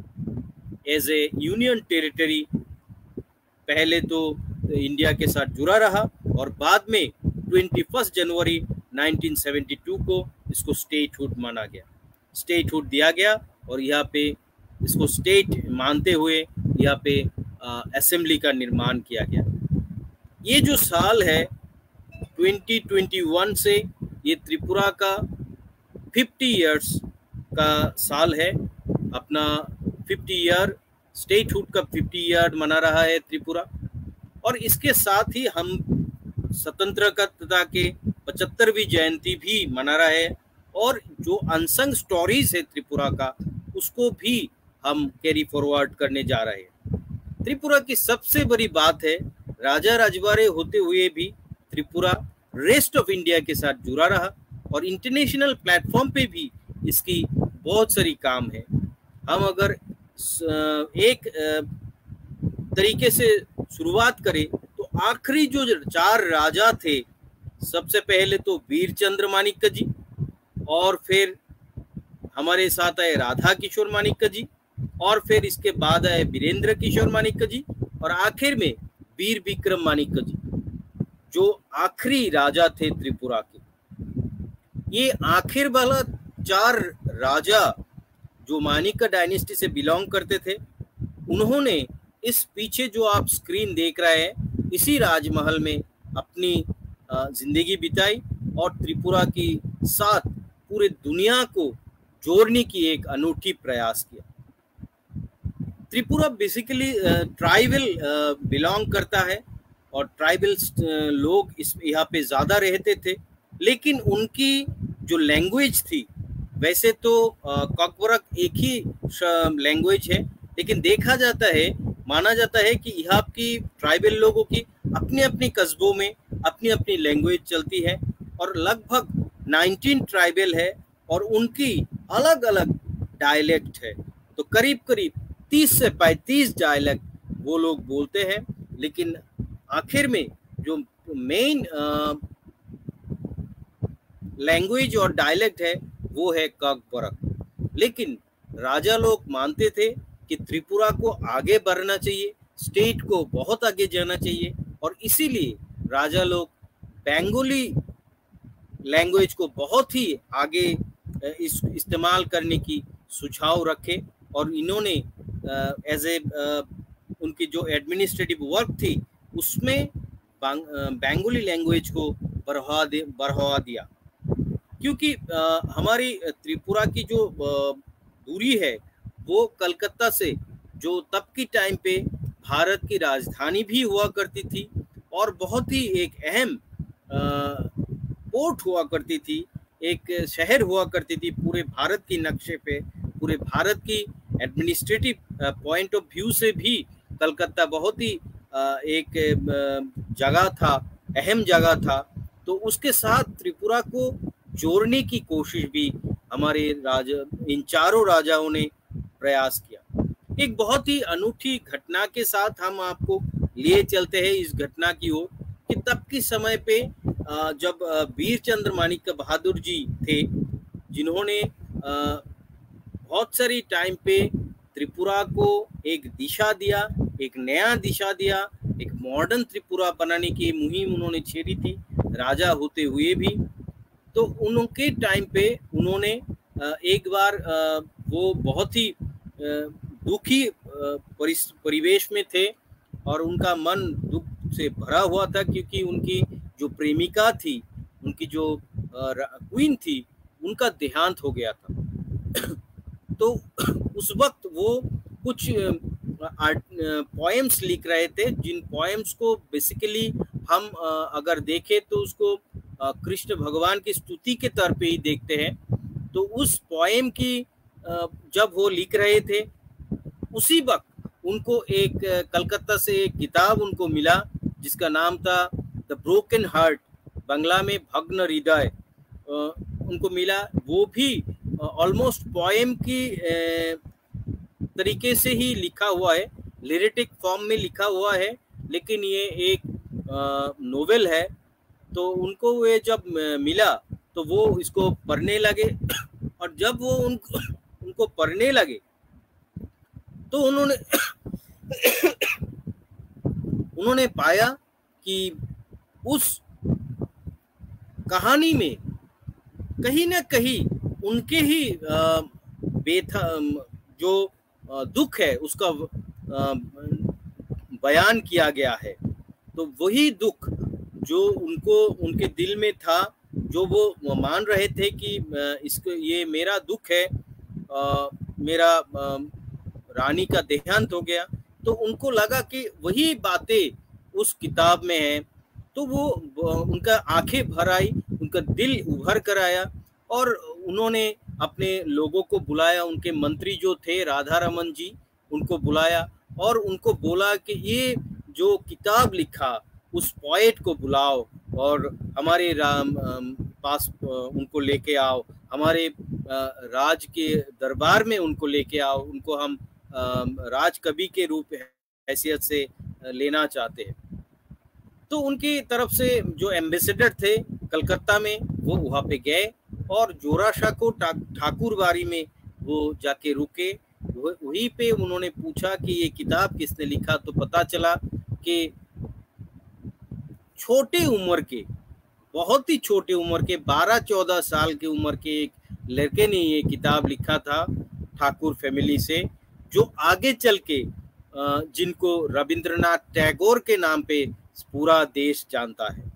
as a union territory पहले तो इंडिया के साथ जुड़ा रहा, और बाद में इक्कीस जनवरी उन्नीस सौ बहत्तर को इसको स्टेटहुड माना गया, स्टेटहुड दिया गया, और यहाँ पे इसको स्टेट मानते हुए यहाँ पे असेंबली का निर्माण किया गया। ये जो साल है दो हज़ार इक्कीस से ये त्रिपुरा का पचास इयर्स का साल है। अपना पचास ईयर स्टेटहुड का पचास ईयर मना रहा है त्रिपुरा, और इसके साथ ही हम स्वतंत्रता के पचहत्तरवीं जयंती भी मना रहे हैं, और जो अनसंग स्टोरीज है त्रिपुरा का उसको भी हम कैरी फॉरवर्ड करने जा रहे हैं। त्रिपुरा की सबसे बड़ी बात है, राजा राजवाड़े होते हुए भी त्रिपुरा रेस्ट ऑफ इंडिया के साथ जुड़ा रहा, और इंटरनेशनल प्लेटफॉर्म पे भी इसकी बहुत सारी काम है। हम अगर एक तरीके से शुरुआत करें तो आखिरी जो चार राजा थे, सबसे पहले तो वीर चंद्र माणिक्य जी, और फिर हमारे साथ आए राधा किशोर माणिक्य जी, और फिर इसके बाद आए वीरेंद्र किशोर माणिक्य जी, और आखिर में वीर विक्रम माणिक्य जी, जो आखिरी राजा थे त्रिपुरा के। ये आखिर वाला चार राजा जो माणिक्य डायनेस्टी से बिलोंग करते थे, उन्होंने इस पीछे जो आप स्क्रीन देख रहे हैं, इसी राजमहल में अपनी जिंदगी बिताई और त्रिपुरा की साथ पूरे दुनिया को जोड़ने की एक अनूठी प्रयास किया। त्रिपुरा बेसिकली ट्राइबल बिलोंग करता है और ट्राइबल लोग इस यहाँ पे ज़्यादा रहते थे, लेकिन उनकी जो लैंग्वेज थी, वैसे तो कॉकबरक एक ही लैंग्वेज है, लेकिन देखा जाता है, माना जाता है कि यहाँ की ट्राइबल लोगों की अपनी अपनी कस्बों में अपनी अपनी लैंग्वेज चलती है, और लगभग उन्नीस ट्राइबल है और उनकी अलग अलग डायलेक्ट है। तो करीब करीब तीस से पैंतीस डायलेक्ट वो लोग बोलते हैं, लेकिन आखिर में जो मेन लैंग्वेज और डायलेक्ट है वो है कॉकबरक। लेकिन राजा लोग मानते थे कि त्रिपुरा को आगे बढ़ना चाहिए, स्टेट को बहुत आगे जाना चाहिए, और इसीलिए राजा लोग बंगाली लैंग्वेज को बहुत ही आगे इस इस्तेमाल करने की सुझाव रखे, और इन्होंने एज ए उनकी जो एडमिनिस्ट्रेटिव वर्क थी उसमें बंगाली लैंग्वेज को बढ़ावा दे बढ़ावा दिया। क्योंकि आ, हमारी त्रिपुरा की जो दूरी है वो कलकत्ता से, जो तब की टाइम पे भारत की राजधानी भी हुआ करती थी और बहुत ही एक अहम पोर्ट हुआ करती थी, एक शहर हुआ करती थी पूरे भारत की नक्शे पे, पूरे भारत की एडमिनिस्ट्रेटिव पॉइंट ऑफ व्यू से भी कलकत्ता बहुत ही एक जगह था, अहम जगह था। तो उसके साथ त्रिपुरा को जोड़ने की कोशिश भी हमारे राजा इन चारों राजाओं ने प्रयास किया। एक बहुत ही अनूठी घटना के साथ हम आपको लिए चलते हैं इस घटना की ओर कि तब के समय पे जब वीर चंद्र माणिक्य बहादुर जी थे, जिन्होंने बहुत सारी टाइम पे त्रिपुरा को एक दिशा दिया, एक नया दिशा दिया, एक मॉडर्न त्रिपुरा बनाने की मुहिम उन्होंने छेड़ी थी राजा होते हुए भी। तो उनके टाइम पे उन्होंने एक बार वो बहुत ही दुखी परिवेश में थे और उनका मन दुख से भरा हुआ था, क्योंकि उनकी जो प्रेमिका थी, उनकी जो क्वीन थी, उनका देहांत हो गया था। तो उस वक्त वो कुछ पोएम्स लिख रहे थे, जिन पोएम्स को बेसिकली हम अगर देखें तो उसको कृष्ण भगवान की स्तुति के तौर पे ही देखते हैं। तो उस पोएम की जब वो लिख रहे थे, उसी वक्त उनको एक कलकत्ता से एक किताब उनको मिला जिसका नाम था द ब्रोकन हार्ट, बांग्ला में भग्न हृदय उनको मिला। वो भी ऑलमोस्ट पोएम की तरीके से ही लिखा हुआ है, लिरिटिक फॉर्म में लिखा हुआ है, लेकिन ये एक नोवेल है। तो उनको ये जब मिला तो वो इसको पढ़ने लगे, और जब वो उनको उनको पढ़ने लगे तो उन्होंने उन्होंने पाया कि उस कहानी में कहीं ना कहीं उनके ही बेथा जो दुख है उसका बयान किया गया है। तो वही दुख जो उनको उनके दिल में था, जो वो मान रहे थे कि इसको ये मेरा दुख है, आ, मेरा आ, रानी का देहांत हो गया, तो उनको लगा कि वही बातें उस किताब में है। तो वो उनका आंखें भर आई, उनका दिल उभर कर आया, और उन्होंने अपने लोगों को बुलाया, उनके मंत्री जो थे राधा रमन जी, उनको बुलाया और उनको बोला कि ये जो किताब लिखा उस पोएट को बुलाओ और हमारे राम पास उनको लेके आओ, हमारे राज के दरबार में उनको लेके आओ, उनको हम राज कवि के रूप हैसियत से लेना चाहते हैं। तो उनकी तरफ से जो एम्बेसडर थे कलकत्ता में, वो वहाँ पे गए और जोरासांको ठाकुरबाड़ी में वो जाके रुके। वहीं पे उन्होंने पूछा कि ये किताब किसने लिखा, तो पता चला कि छोटे उम्र के, बहुत ही छोटे उम्र के, बारह चौदह साल की उम्र के एक लड़के ने ये किताब लिखा था ठाकुर फैमिली से, जो आगे चल के जिनको रविंद्रनाथ टैगोर के नाम पे पूरा देश जानता है।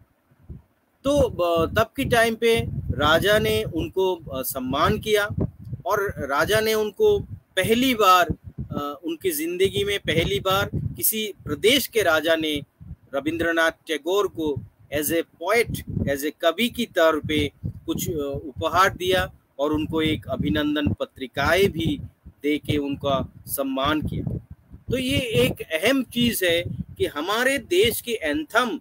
तो तब की टाइम पे राजा ने उनको सम्मान किया और राजा ने उनको पहली बार, उनकी जिंदगी में पहली बार किसी प्रदेश के राजा ने रविंद्रनाथ टैगोर को as a poet, as a कवि की तौर पे कुछ उपहार दिया और उनको एक अभिनंदन पत्रिकाएं भी दे के उनका सम्मान किया। तो ये एक अहम चीज़ है कि हमारे देश के एंथम,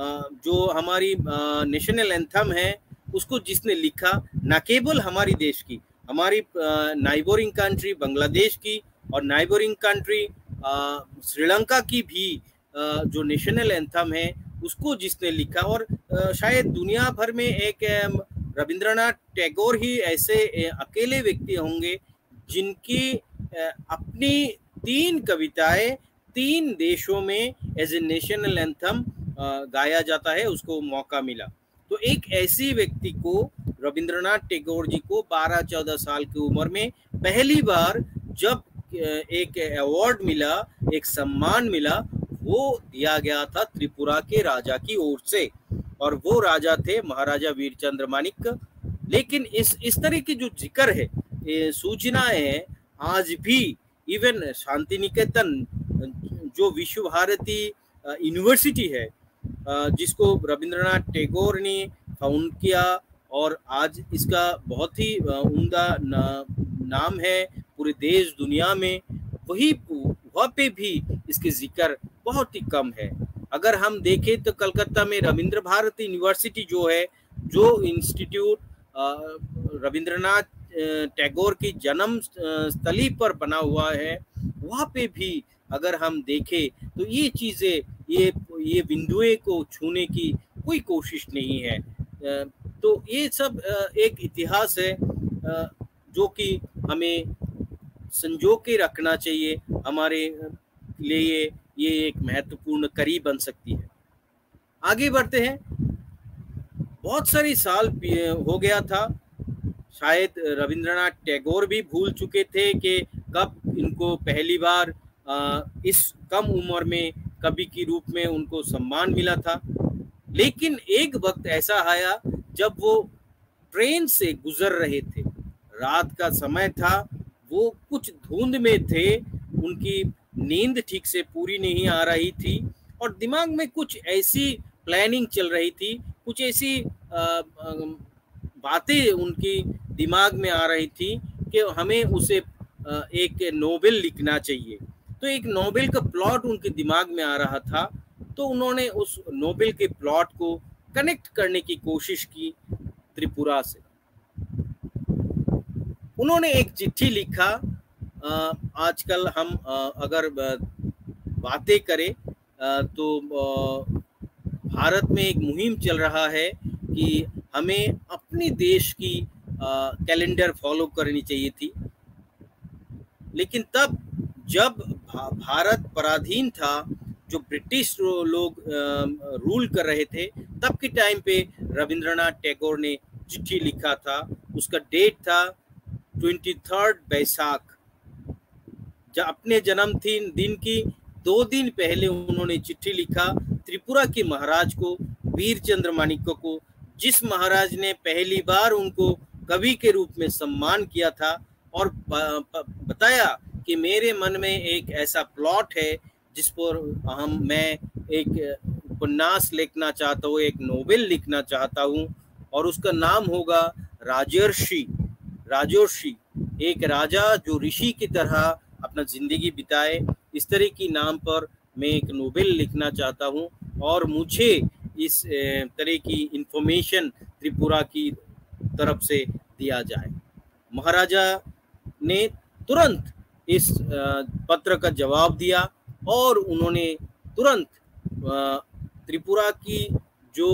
जो हमारी नेशनल एंथम है, उसको जिसने लिखा, न केवल हमारी देश की, हमारी नाइबरिंग कंट्री बांग्लादेश की और नाइबरिंग कंट्री श्रीलंका की भी जो नेशनल एंथम है उसको जिसने लिखा, और शायद दुनिया भर में एक रविंद्रनाथ टैगोर ही ऐसे अकेले व्यक्ति होंगे जिनकी अपनी तीन कविताएं तीन देशों में एज ए नेशनल एंथम गाया जाता है, उसको मौका मिला। तो एक ऐसी व्यक्ति को, रविंद्रनाथ टैगोर जी को बारह चौदह साल की उम्र में पहली बार जब एक अवार्ड मिला, एक सम्मान मिला, वो दिया गया था त्रिपुरा के राजा की ओर से, और वो राजा थे महाराजा वीरचंद्र मानिक। लेकिन इस इस तरह की जो जिक्र है, सूचनाएं है, आज भी इवन शांति निकेतन जो विश्व भारती यूनिवर्सिटी है, जिसको रविंद्रनाथ टैगोर ने फाउंड किया और आज इसका बहुत ही उम्दा ना, नाम है पूरे देश दुनिया में, वही वहाँ पे भी इसके जिक्र बहुत ही कम है। अगर हम देखें तो कलकत्ता में रविंद्र भारती यूनिवर्सिटी जो है, जो इंस्टीट्यूट रविंद्रनाथ टैगोर की जन्म स्थली पर बना हुआ है, वहाँ पे भी अगर हम देखें तो ये चीज़ें, ये ये बिंदुए को छूने की कोई कोशिश नहीं है। तो ये सब एक इतिहास है जो कि हमें संजो के रखना चाहिए, हमारे लिए ये एक महत्वपूर्ण कड़ी बन सकती है। आगे बढ़ते हैं। बहुत सारी साल हो गया था, शायद रविंद्रनाथ टैगोर भी भूल चुके थे कि कब इनको पहली बार इस कम उम्र में कवि के रूप में उनको सम्मान मिला था। लेकिन एक वक्त ऐसा आया जब वो ट्रेन से गुजर रहे थे, रात का समय था, वो कुछ धुंध में थे, उनकी नींद ठीक से पूरी नहीं आ रही थी और दिमाग में कुछ ऐसी प्लानिंग चल रही थी, कुछ ऐसी बातें उनकी दिमाग में आ रही थी कि हमें उसे एक नोवेल लिखना चाहिए। तो एक नोवेल का प्लॉट उनके दिमाग में आ रहा था, तो उन्होंने उस नोवेल के प्लॉट को कनेक्ट करने की कोशिश की त्रिपुरा से। उन्होंने एक चिट्ठी लिखा। आजकल हम अगर बातें करें तो भारत में एक मुहिम चल रहा है कि हमें अपने देश की कैलेंडर फॉलो करनी चाहिए थी, लेकिन तब जब भारत पराधीन था, जो ब्रिटिश लोग रूल कर रहे थे, तब के टाइम पे रविंद्रनाथ टैगोर ने चिट्ठी लिखा था। उसका डेट था ट्वेंटी थर्ड बैसाख। जब अपने जन्मदिन दिन की दो दिन पहले उन्होंने चिट्ठी लिखा त्रिपुरा के महाराज को, वीरचंद्र मानिक को, जिस महाराज ने पहली बार उनको कवि के रूप में सम्मान किया था और बताया कि मेरे मन में एक ऐसा प्लॉट है जिस पर हम मैं एक उपन्यास लिखना चाहता हूँ, एक नोवेल लिखना चाहता हूँ, और उसका नाम होगा राजर्षि। राजर्षि, एक राजा जो ऋषि की तरह अपना जिंदगी बिताए, इस तरह की नाम पर मैं एक नोवेल लिखना चाहता हूँ और मुझे इस तरह की इंफॉर्मेशन त्रिपुरा की तरफ से दिया जाए। महाराजा ने तुरंत इस पत्र का जवाब दिया और उन्होंने तुरंत त्रिपुरा की जो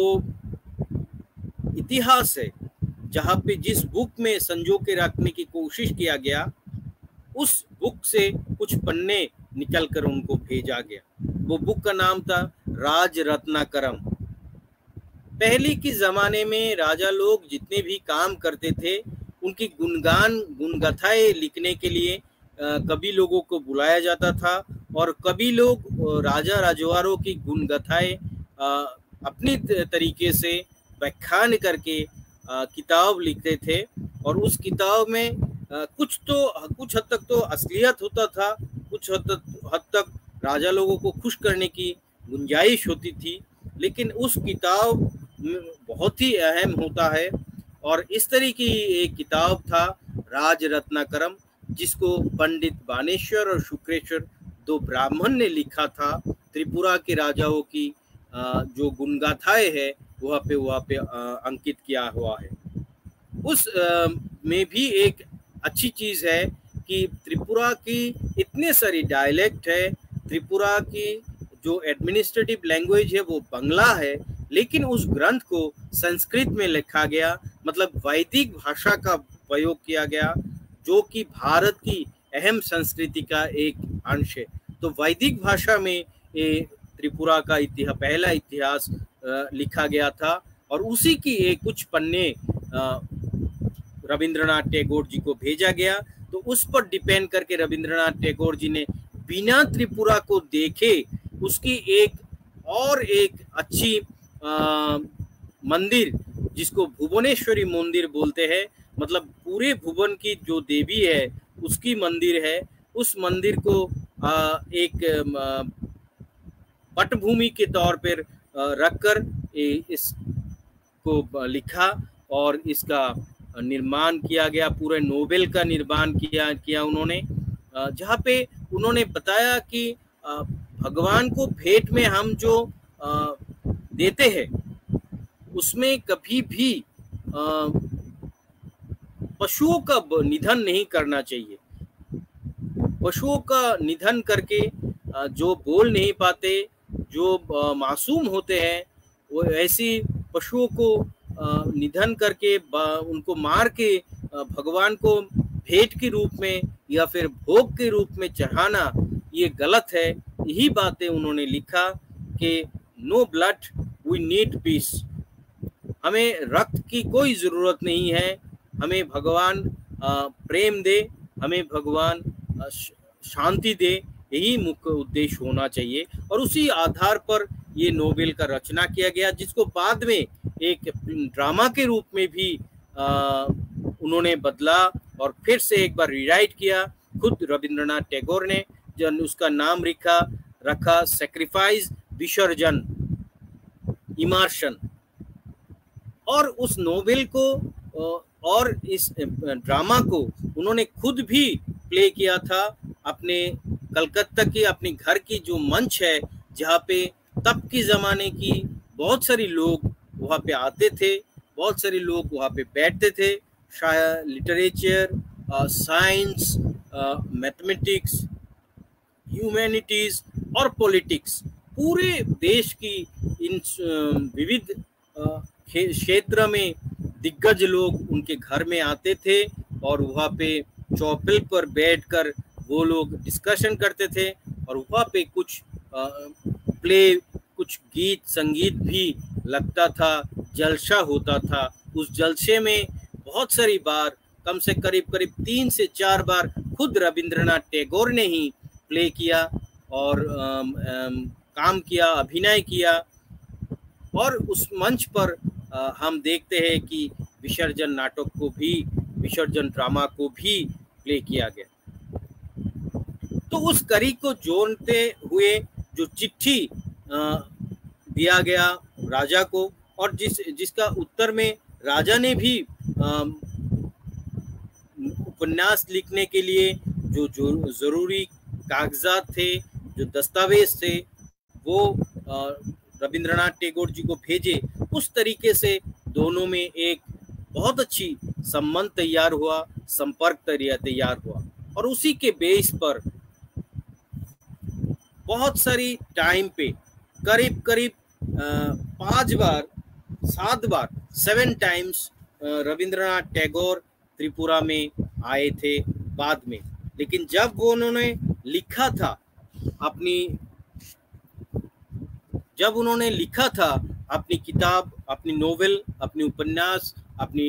इतिहास है, जहाँ पे जिस बुक में संजो के रखने की कोशिश किया गया, उस बुक से कुछ पन्ने निकल कर उनको भेजा गया। वो बुक का नाम था राज रत्नाकरम। पहले के जमाने में राजा लोग जितने भी काम करते थे, उनकी गुणगान गुणगाथाएं लिखने के लिए कभी लोगों को बुलाया जाता था, और कभी लोग राजा राजवारों की गुणगाथाएं अपनी तरीके से व्याख्यान करके किताब लिखते थे। और उस किताब में कुछ तो कुछ हद तक तो असलियत होता था, कुछ हद तक हद तक राजा लोगों को खुश करने की गुंजाइश होती थी, लेकिन उस किताब बहुत ही अहम होता है। और इस तरह की एक किताब था राज रत्नाकरम, जिसको पंडित बानेश्वर और शुक्रेश्वर दो ब्राह्मण ने लिखा था। त्रिपुरा के राजाओं की जो गुणगाथाएं है वहाँ पे वहाँ पे अंकित किया हुआ है। उस में भी एक अच्छी चीज़ है कि त्रिपुरा की इतने सारी डायलेक्ट है। त्रिपुरा की जो एडमिनिस्ट्रेटिव लैंग्वेज है वो बंगला है, लेकिन उस ग्रंथ को संस्कृत में लिखा गया, मतलब वैदिक भाषा का प्रयोग किया गया, जो कि भारत की अहम संस्कृति का एक अंश है। तो वैदिक भाषा में ये त्रिपुरा का इतिहास, पहला इतिहास लिखा गया था, और उसी की एक कुछ पन्ने रविंद्रनाथ टैगोर जी को भेजा गया। तो उस पर डिपेंड करके रविंद्रनाथ टैगोर जी ने बिना त्रिपुरा को देखे उसकी एक और एक अच्छी आ, मंदिर, जिसको भुवनेश्वरी मंदिर बोलते हैं, मतलब पूरे भुवन की जो देवी है उसकी मंदिर है, उस मंदिर को आ, एक पटभूमि के तौर पर रखकर इसको लिखा और इसका निर्माण किया गया। पूरे नोबेल का निर्माण किया किया उन्होंने, जहाँ पे उन्होंने बताया कि भगवान को भेंट में हम जो देते हैं उसमें कभी भी पशुओं का निधन नहीं करना चाहिए। पशुओं का निधन करके जो बोल नहीं पाते, जो मासूम होते हैं, वो ऐसी पशुओं को निधन करके उनको मार के भगवान को भेंट के रूप में या फिर भोग के रूप में चढ़ाना ये गलत है। यही बातें उन्होंने लिखा कि no blood we need peace, हमें रक्त की कोई ज़रूरत नहीं है, हमें भगवान प्रेम दे, हमें भगवान शांति दे, यही मुख्य उद्देश्य होना चाहिए। और उसी आधार पर ये नोबेल का रचना किया गया, जिसको बाद में एक ड्रामा के रूप में भी आ, उन्होंने बदला और फिर से एक बार रीराइट किया खुद रविंद्रनाथ टैगोर ने, जन उसका नाम रखा रखा सैक्रिफाइस, विसर्जन, इमर्शन। और उस नोवेल को और इस ड्रामा को उन्होंने खुद भी प्ले किया था अपने कलकत्ता की अपने घर की जो मंच है, जहाँ पे तब के ज़माने की बहुत सारे लोग वहाँ पे आते थे, बहुत सारे लोग वहाँ पे बैठते थे। शायद लिटरेचर, साइंस, मैथमेटिक्स, ह्यूमैनिटीज़ और पॉलिटिक्स, पूरे देश की इन विविध क्षेत्र में दिग्गज लोग उनके घर में आते थे और वहाँ पे चौपल पर बैठकर वो लोग डिस्कशन करते थे। और वहाँ पे कुछ आ, प्ले, कुछ गीत संगीत भी लगता था, जलसा होता था। उस जलसे में बहुत सारी बार, कम से करीब करीब तीन से चार बार खुद रविंद्रनाथ टैगोर ने ही प्ले किया और आम, आम, काम किया, अभिनय किया। और उस मंच पर आ, हम देखते हैं कि विसर्जन नाटक को भी, विसर्जन ड्रामा को भी प्ले किया गया। तो उस कड़ी को जोड़ते हुए जो चिट्ठी दिया गया राजा को, और जिस जिसका उत्तर में राजा ने भी उपन्यास लिखने के लिए जो जो ज़रूरी कागजात थे, जो दस्तावेज थे, वो रविंद्रनाथ टैगोर जी को भेजे। उस तरीके से दोनों में एक बहुत अच्छी संबंध तैयार हुआ, संपर्क तैयार हुआ। और उसी के बेस पर बहुत सारी टाइम पे करीब करीब पांच बार सात बार सेवन टाइम्स रविंद्रनाथ टैगोर त्रिपुरा में आए थे बाद में। लेकिन जब वो उन्होंने लिखा था अपनी जब उन्होंने लिखा था अपनी किताब, अपनी नोवेल, अपनी उपन्यास, अपनी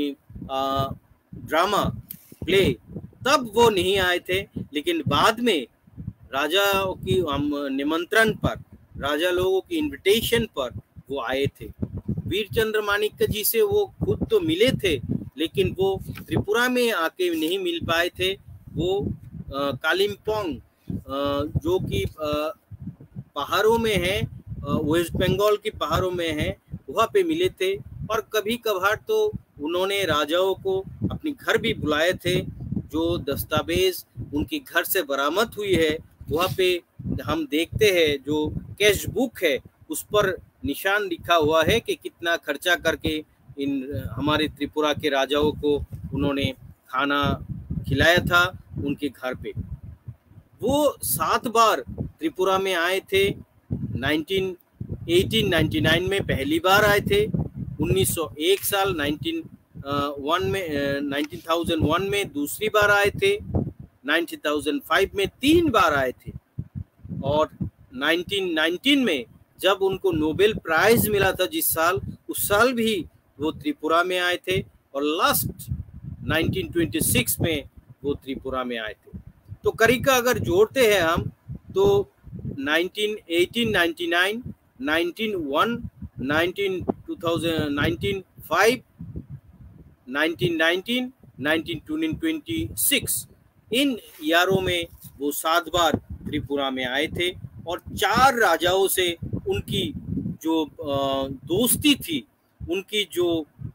ड्रामा प्ले, तब वो नहीं आए थे। लेकिन बाद में राजा की हम निमंत्रण पर, राजा लोगों की इनविटेशन पर वो आए थे। वीरचंद्र माणिक्य जी से वो खुद तो मिले थे, लेकिन वो त्रिपुरा में आके नहीं मिल पाए थे। वो कालिम्पोंग जो कि पहाड़ों में है, वेस्ट बंगाल के पहाड़ों में है, वहाँ पे मिले थे। और कभी कभार तो उन्होंने राजाओं को अपने घर भी बुलाए थे। जो दस्तावेज उनके घर से बरामद हुई है वहाँ पे हम देखते हैं, जो कैश बुक है उस पर निशान लिखा हुआ है कि कितना खर्चा करके इन हमारे त्रिपुरा के राजाओं को उन्होंने खाना खिलाया था उनके घर पे। वो सात बार त्रिपुरा में आए थे। अठारह सौ निन्यानवे में पहली बार आए थे, उन्नीस सौ एक साल उन्नीस सौ एक में उन्नीस हज़ार एक में दूसरी बार आए थे, उन्नीस हज़ार पाँच में तीन बार आए थे, और उन्नीस सौ उन्नीस में जब उनको नोबेल प्राइज मिला था जिस साल, उस साल भी वो त्रिपुरा में आए थे। और लास्ट उन्नीस सौ छब्बीस में वो त्रिपुरा में आए थे। तो करिका अगर जोड़ते हैं हम तो अठारह सौ निन्यानवे, उन्नीस सौ एक, उन्नीस दो हज़ार, उन्नीस सौ पाँच, उन्नीस सौ उन्नीस, उन्नीस सौ छब्बीस, इन यारों में वो सात बार त्रिपुरा में आए थे। और चार राजाओं से उनकी जो दोस्ती थी, उनकी जो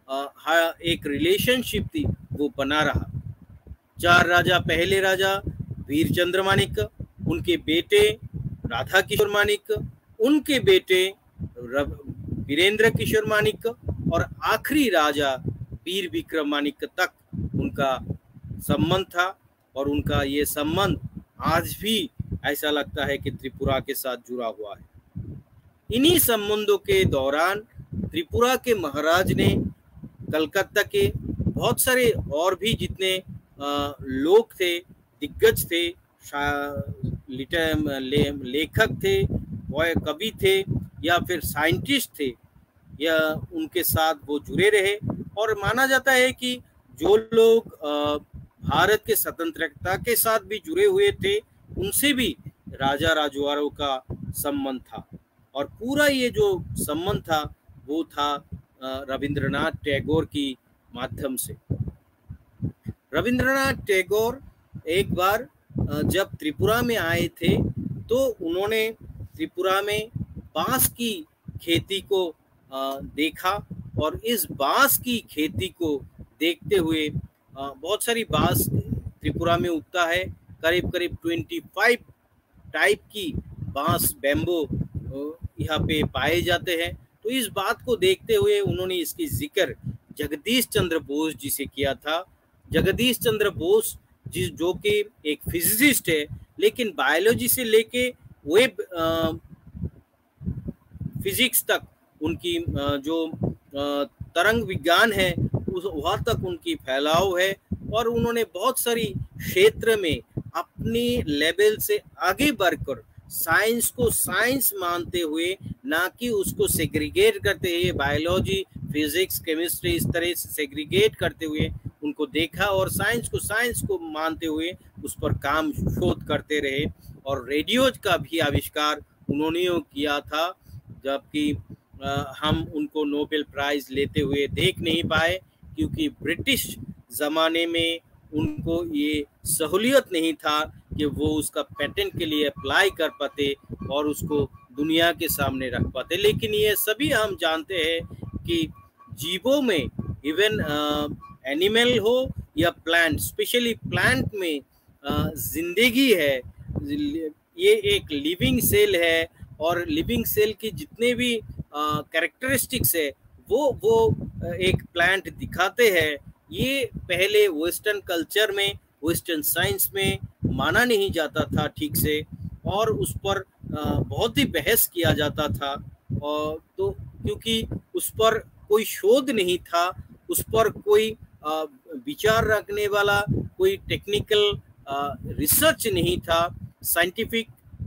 एक रिलेशनशिप थी, वो बना रहा। चार राजा, पहले राजा वीरचंद्र माणिक्य, उनके बेटे राधा किशोर माणिक्य, उनके बेटे वीरेंद्र किशोर माणिक्य, और आखिरी राजा वीर विक्रम माणिक्य तक उनका संबंध था। और उनका ये संबंध आज भी ऐसा लगता है कि त्रिपुरा के साथ जुड़ा हुआ है। इन्हीं संबंधों के दौरान त्रिपुरा के महाराज ने कलकत्ता के बहुत सारे और भी जितने आ, लोग थे, दिग्गज थे, ले, लेखक थे, कवि थे या फिर साइंटिस्ट थे, या उनके साथ वो जुड़े रहे। और माना जाता है कि जो लोग भारत के स्वतंत्रता के साथ भी जुड़े हुए थे, उनसे भी राजा राजवाड़ों का संबंध था। और पूरा ये जो संबंध था वो था रविंद्रनाथ टैगोर की माध्यम से। रविंद्रनाथ टैगोर एक बार जब त्रिपुरा में आए थे तो उन्होंने त्रिपुरा में बांस की खेती को देखा। और इस बांस की खेती को देखते हुए बहुत सारी बांस त्रिपुरा में उगता है, करीब करीब पच्चीस टाइप की बांस, बैम्बो यहाँ पे पाए जाते हैं। तो इस बात को देखते हुए उन्होंने इसकी जिक्र जगदीश चंद्र बोस जी से किया था। जगदीश चंद्र बोस जिस जो कि एक फिजिसिस्ट है, लेकिन बायोलॉजी से लेके वेब फिजिक्स तक उनकी आ, जो आ, तरंग विज्ञान है उस वहाँ तक उनकी फैलाव है। और उन्होंने बहुत सारी क्षेत्र में अपनी लेवल से आगे बढ़कर साइंस को साइंस मानते हुए, ना कि उसको सेग्रीगेट करते हुए, बायोलॉजी, फिजिक्स, केमिस्ट्री इस तरह से सेग्रीगेट करते हुए उनको देखा, और साइंस को साइंस को मानते हुए उस पर काम शोध करते रहे। और रेडियो का भी आविष्कार उन्होंने किया था, जबकि हम उनको नोबेल प्राइज लेते हुए देख नहीं पाए, क्योंकि ब्रिटिश ज़माने में उनको ये सहूलियत नहीं था कि वो उसका पेटेंट के लिए अप्लाई कर पाते और उसको दुनिया के सामने रख पाते। लेकिन ये सभी हम जानते हैं कि जीवों में, इवन एनिमल हो या प्लांट, स्पेशली प्लांट में जिंदगी है। ये एक लिविंग सेल है, और लिविंग सेल की जितने भी कैरेक्टरिस्टिक्स है वो वो एक प्लांट दिखाते हैं। ये पहले वेस्टर्न कल्चर में, वेस्टर्न साइंस में माना नहीं जाता था ठीक से, और उस पर बहुत ही बहस किया जाता था, और तो क्योंकि उस पर कोई शोध नहीं था, उस पर कोई विचार रखने वाला कोई टेक्निकल रिसर्च नहीं था, साइंटिफिक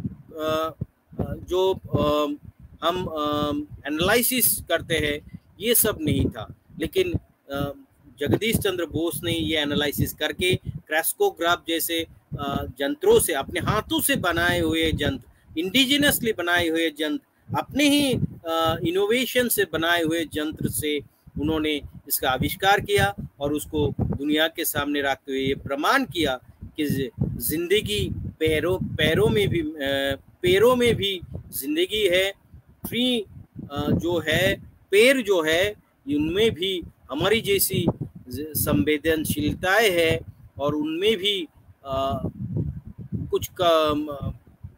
जो हम एनालिसिस करते हैं ये सब नहीं था। लेकिन जगदीश चंद्र बोस ने ये एनालिसिस करके क्रैस्कोग्राफ जैसे यंत्रों से, अपने हाथों से बनाए हुए यंत्र, इंडिजिनसली बनाए हुए यंत्र, अपने ही इनोवेशन से बनाए हुए यंत्र से उन्होंने इसका आविष्कार किया और उसको दुनिया के सामने रखते हुए ये प्रमाण किया कि जिंदगी पैरों पैरों में भी पैरों में भी जिंदगी है, ट्री जो है, पेड़ जो है, उनमें भी हमारी जैसी संवेदनशीलताएं है और उनमें भी आ, कुछ का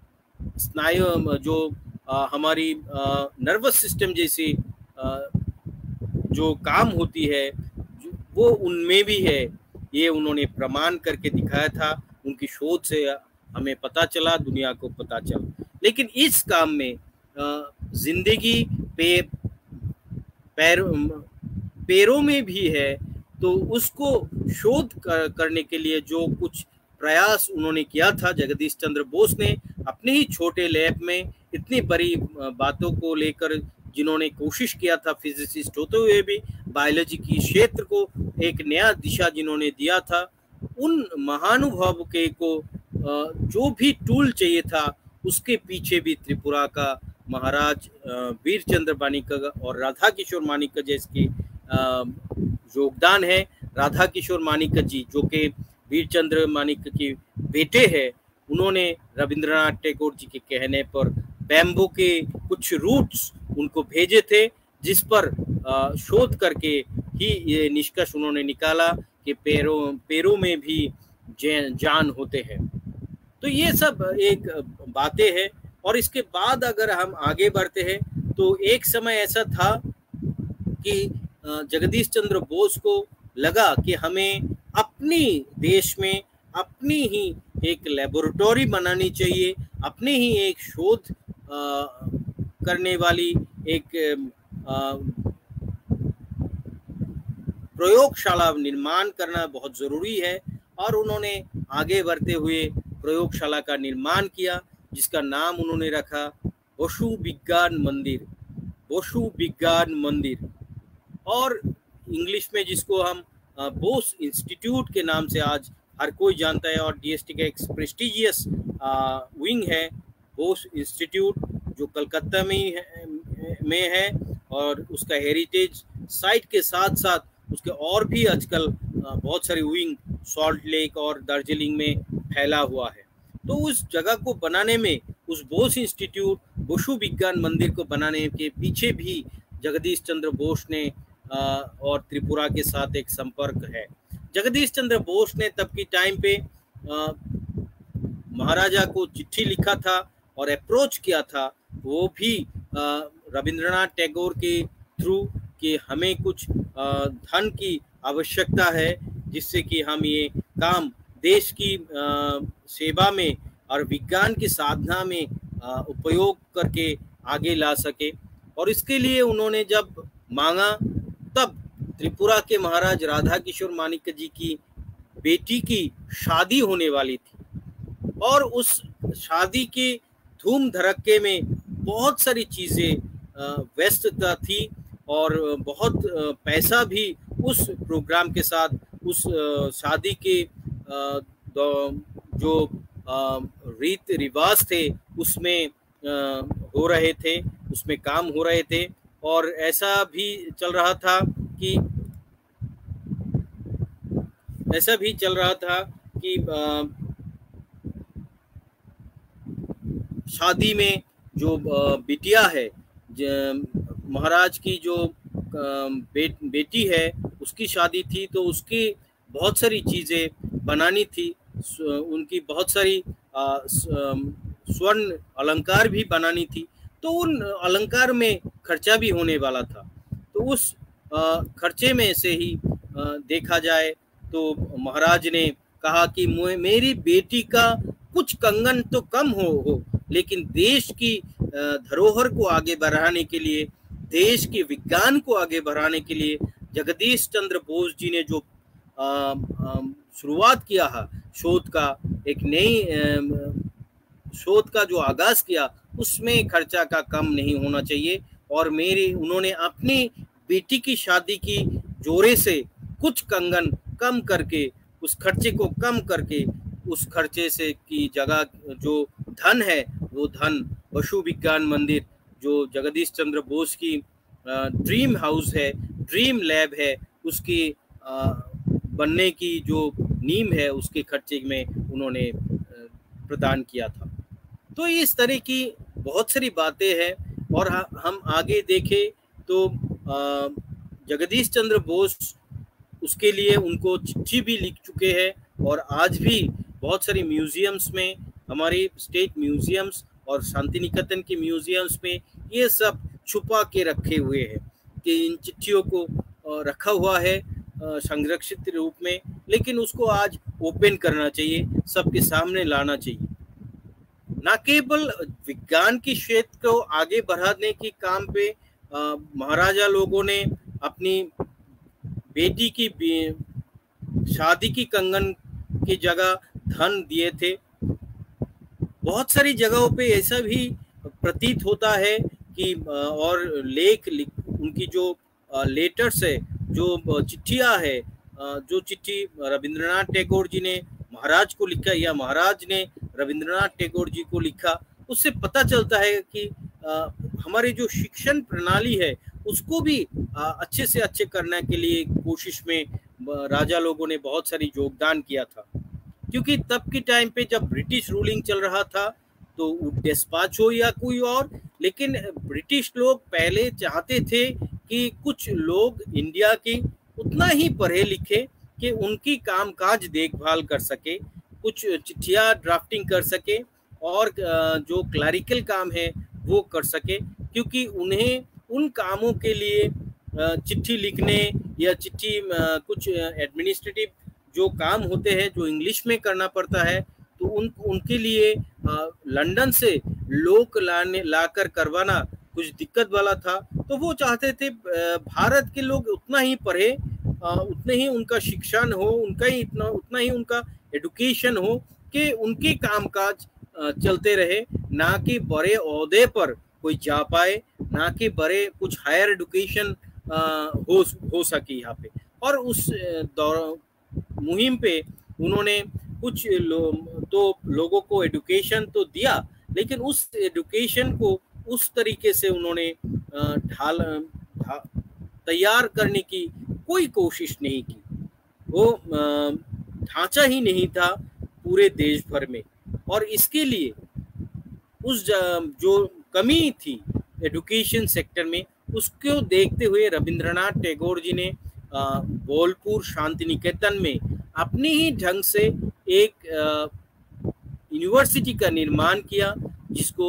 स्नायु जो आ, हमारी नर्वस सिस्टम जैसी आ, जो काम होती है वो उनमें भी है। ये उन्होंने प्रमाण करके दिखाया था, उनकी शोध से हमें पता चला, दुनिया को पता चला। लेकिन इस काम में जिंदगी पे पैर पैरों में भी है, तो उसको शोध कर, करने के लिए जो कुछ प्रयास उन्होंने किया था, जगदीश चंद्र बोस ने अपने ही छोटे लैब में इतनी बड़ी बातों को लेकर जिन्होंने कोशिश किया था, फिजिसिस्ट होते हुए भी बायोलॉजी की क्षेत्र को एक नया दिशा जिन्होंने दिया था, उन महानुभाव के को जो भी टूल चाहिए था उसके पीछे भी त्रिपुरा का महाराज वीरचंद्र मानिक और राधा किशोर मानिक जैसे योगदान है। राधा किशोर मानिक जी जो कि वीरचंद्र मानिक के बेटे हैं, उन्होंने रविंद्रनाथ टैगोर जी के कहने पर बैम्बू के कुछ रूट्स उनको भेजे थे, जिस पर शोध करके ही ये निष्कर्ष उन्होंने निकाला कि पैरों पैरों में भी जान होते हैं। तो ये सब एक बातें हैं। और इसके बाद अगर हम आगे बढ़ते हैं तो एक समय ऐसा था कि जगदीश चंद्र बोस को लगा कि हमें अपनी देश में अपनी ही एक लेबोरेटरी बनानी चाहिए, अपने ही एक शोध करने वाली एक प्रयोगशाला निर्माण करना बहुत ज़रूरी है। और उन्होंने आगे बढ़ते हुए प्रयोगशाला का निर्माण किया, जिसका नाम उन्होंने रखा बोसु विज्ञान मंदिर, बोसु विज्ञान मंदिर, और इंग्लिश में जिसको हम बोस इंस्टीट्यूट के नाम से आज हर कोई जानता है। और डीएसटी का एक प्रेस्टिजियस विंग है बोस इंस्टीट्यूट, जो कलकत्ता में ही है, में है, और उसका हेरिटेज साइट के साथ साथ उसके और भी आजकल बहुत सारे विंग सॉल्ट लेक और दार्जिलिंग में फैला हुआ है। तो उस जगह को बनाने में, उस बोस इंस्टीट्यूट बोसु विज्ञान मंदिर को बनाने के पीछे भी जगदीश चंद्र बोस ने और त्रिपुरा के साथ एक संपर्क है। जगदीश चंद्र बोस ने तब की टाइम पे महाराजा को चिट्ठी लिखा था और अप्रोच किया था, वो भी रविंद्रनाथ टैगोर के थ्रू कि हमें कुछ धन की आवश्यकता है, जिससे कि हम ये काम देश की सेवा में और विज्ञान की साधना में उपयोग करके आगे ला सके। और इसके लिए उन्होंने जब मांगा, तब त्रिपुरा के महाराज राधा किशोर मानिक जी की बेटी की शादी होने वाली थी, और उस शादी के धूम धड़क्के में बहुत सारी चीज़ें व्यस्तता थी और बहुत पैसा भी उस प्रोग्राम के साथ, उस शादी के जो रीत रिवाज थे उसमें हो रहे थे, उसमें काम हो रहे थे। और ऐसा भी चल रहा था कि ऐसा भी चल रहा था कि शादी में जो बिटिया है, महाराज की जो बे, बेटी है, उसकी शादी थी, तो उसकी बहुत सारी चीज़ें बनानी थी, उनकी बहुत सारी स्वर्ण अलंकार भी बनानी थी, तो उन अलंकार में खर्चा भी होने वाला था। तो उस खर्चे में से ही देखा जाए तो महाराज ने कहा कि मेरी बेटी का कुछ कंगन तो कम हो, हो लेकिन देश की धरोहर को आगे बढ़ाने के लिए, देश के विज्ञान को आगे बढ़ाने के लिए जगदीश चंद्र बोस जी ने जो शुरुआत किया है शोध का, एक नई शोध का जो आगाज किया, उसमें खर्चा का कम नहीं होना चाहिए। और मेरी उन्होंने अपनी बेटी की शादी की जोरे से कुछ कंगन कम करके, उस खर्चे को कम करके, उस खर्चे से की जगह जो धन है वो धन पशु विज्ञान मंदिर जो जगदीश चंद्र बोस की ड्रीम हाउस है, ड्रीम लैब है, उसकी आ, बनने की जो नींव है उसके खर्चे में उन्होंने प्रदान किया था। तो इस तरह की बहुत सारी बातें हैं। और हम आगे देखें तो जगदीश चंद्र बोस उसके लिए उनको चिट्ठी भी लिख चुके हैं, और आज भी बहुत सारी म्यूजियम्स में, हमारे स्टेट म्यूजियम्स और शांति निकेतन के म्यूजियम्स में ये सब छुपा के रखे हुए हैं कि इन चिट्ठियों को रखा हुआ है संरक्षित रूप में, लेकिन उसको आज ओपन करना चाहिए, सबके सामने लाना चाहिए। न केवल विज्ञान के क्षेत्र को आगे बढ़ाने की काम पे महाराजा लोगों ने अपनी बेटी की शादी की कंगन की जगह धन दिए थे। बहुत सारी जगहों पे ऐसा भी प्रतीत होता है कि और लेख उनकी जो लेटर्स है, जो चिट्ठियां है, जो चिट्ठी रविंद्रनाथ टैगोर जी ने महाराज को लिखा या महाराज ने रविंद्रनाथ टैगोर जी को लिखा, उससे पता चलता है कि आ, हमारी जो शिक्षण प्रणाली है उसको भी आ, अच्छे से अच्छे करने के लिए कोशिश में राजा लोगों ने बहुत सारी योगदान किया था। क्योंकि तब के टाइम पे जब ब्रिटिश रूलिंग चल रहा था तो डेस्पाच हो या कोई और, लेकिन ब्रिटिश लोग पहले चाहते थे कि कुछ लोग इंडिया के उतना ही पढ़े लिखे कि उनकी कामकाज देखभाल कर सके, कुछ चिट्ठियाँ ड्राफ्टिंग कर सके और जो क्लरिकल काम है वो कर सके, क्योंकि उन्हें उन कामों के लिए चिट्ठी लिखने या चिट्ठी कुछ एडमिनिस्ट्रेटिव जो काम होते हैं जो इंग्लिश में करना पड़ता है, तो उन उनके लिए लंदन से लोग लाने लाकर करवाना कुछ दिक्कत वाला था। तो वो चाहते थे भारत के लोग उतना ही पढ़े, उतने ही उनका शिक्षण हो, उनका ही इतना उतना ही उनका एडुकेशन हो कि उनके कामकाज चलते रहे, ना कि बड़े ओहदे पर कोई जा पाए, ना कि बड़े कुछ हायर एडुकेशन हो हो सके यहाँ पे। और उस दौर मुहिम पे उन्होंने कुछ लो, तो लोगों को एडुकेशन तो दिया, लेकिन उस एडुकेशन को उस तरीके से उन्होंने ढाल तैयार करने की कोई कोशिश नहीं की। वो ढांचा ही नहीं था पूरे देश भर में, और इसके लिए उस जो कमी थी एडुकेशन सेक्टर में, उसको देखते हुए रविंद्रनाथ टैगोर जी ने बोलपुर शांति निकेतन में अपने ही ढंग से एक यूनिवर्सिटी का निर्माण किया, जिसको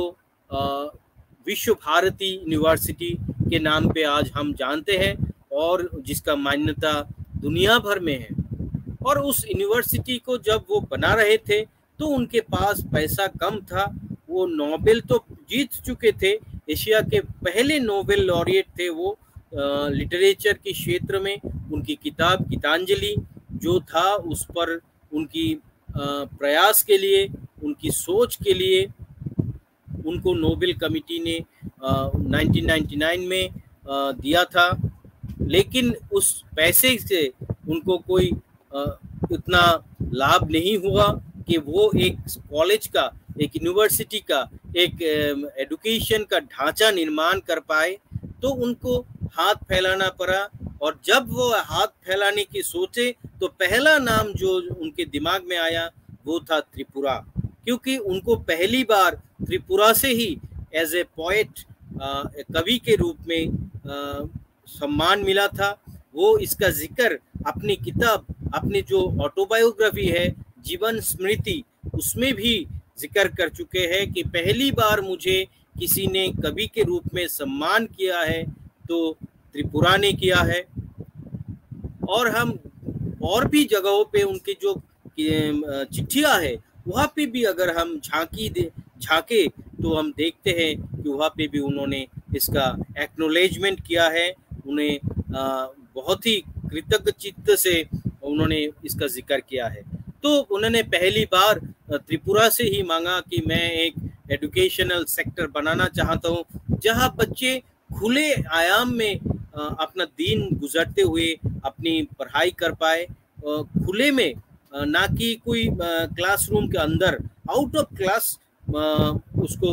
विश्व भारती यूनिवर्सिटी के नाम पे आज हम जानते हैं और जिसका मान्यता दुनिया भर में है। और उस यूनिवर्सिटी को जब वो बना रहे थे तो उनके पास पैसा कम था। वो नोबेल तो जीत चुके थे, एशिया के पहले नोबेल लॉरिएट थे वो लिटरेचर के क्षेत्र में। उनकी किताब गीतांजलि जो था उस पर उनकी प्रयास के लिए, उनकी सोच के लिए उनको नोबेल कमिटी ने नाइनटीन नाइंटी नाइन में आ, दिया था। लेकिन उस पैसे से उनको कोई उतना लाभ नहीं हुआ कि वो एक कॉलेज का, एक यूनिवर्सिटी का, एक एडुकेशन का ढांचा निर्माण कर पाए। तो उनको हाथ फैलाना पड़ा, और जब वो हाथ फैलाने की सोचे तो पहला नाम जो उनके दिमाग में आया वो था त्रिपुरा, क्योंकि उनको पहली बार त्रिपुरा से ही एज ए पोएट, कवि के रूप में आ, सम्मान मिला था। वो इसका जिक्र अपनी किताब, अपनी जो ऑटोबायोग्राफी है जीवन स्मृति, उसमें भी जिक्र कर चुके हैं कि पहली बार मुझे किसी ने कवि के रूप में सम्मान किया है तो त्रिपुरा ने किया है। और हम और भी जगहों पे उनकी जो चिट्ठियां है वहाँ पे भी अगर हम झांकी दे झांके तो हम देखते हैं कि वहाँ पे भी उन्होंने इसका एक्नॉलेजमेंट किया है। उन्हें बहुत ही कृतज्ञ चित्त से उन्होंने इसका जिक्र किया है। तो उन्होंने पहली बार त्रिपुरा से ही मांगा कि मैं एक एजुकेशनल सेक्टर बनाना चाहता हूँ जहाँ बच्चे खुले आयाम में अपना दिन गुजरते हुए अपनी पढ़ाई कर पाए, खुले में, ना कि कोई क्लासरूम के अंदर, आउट ऑफ क्लास उसको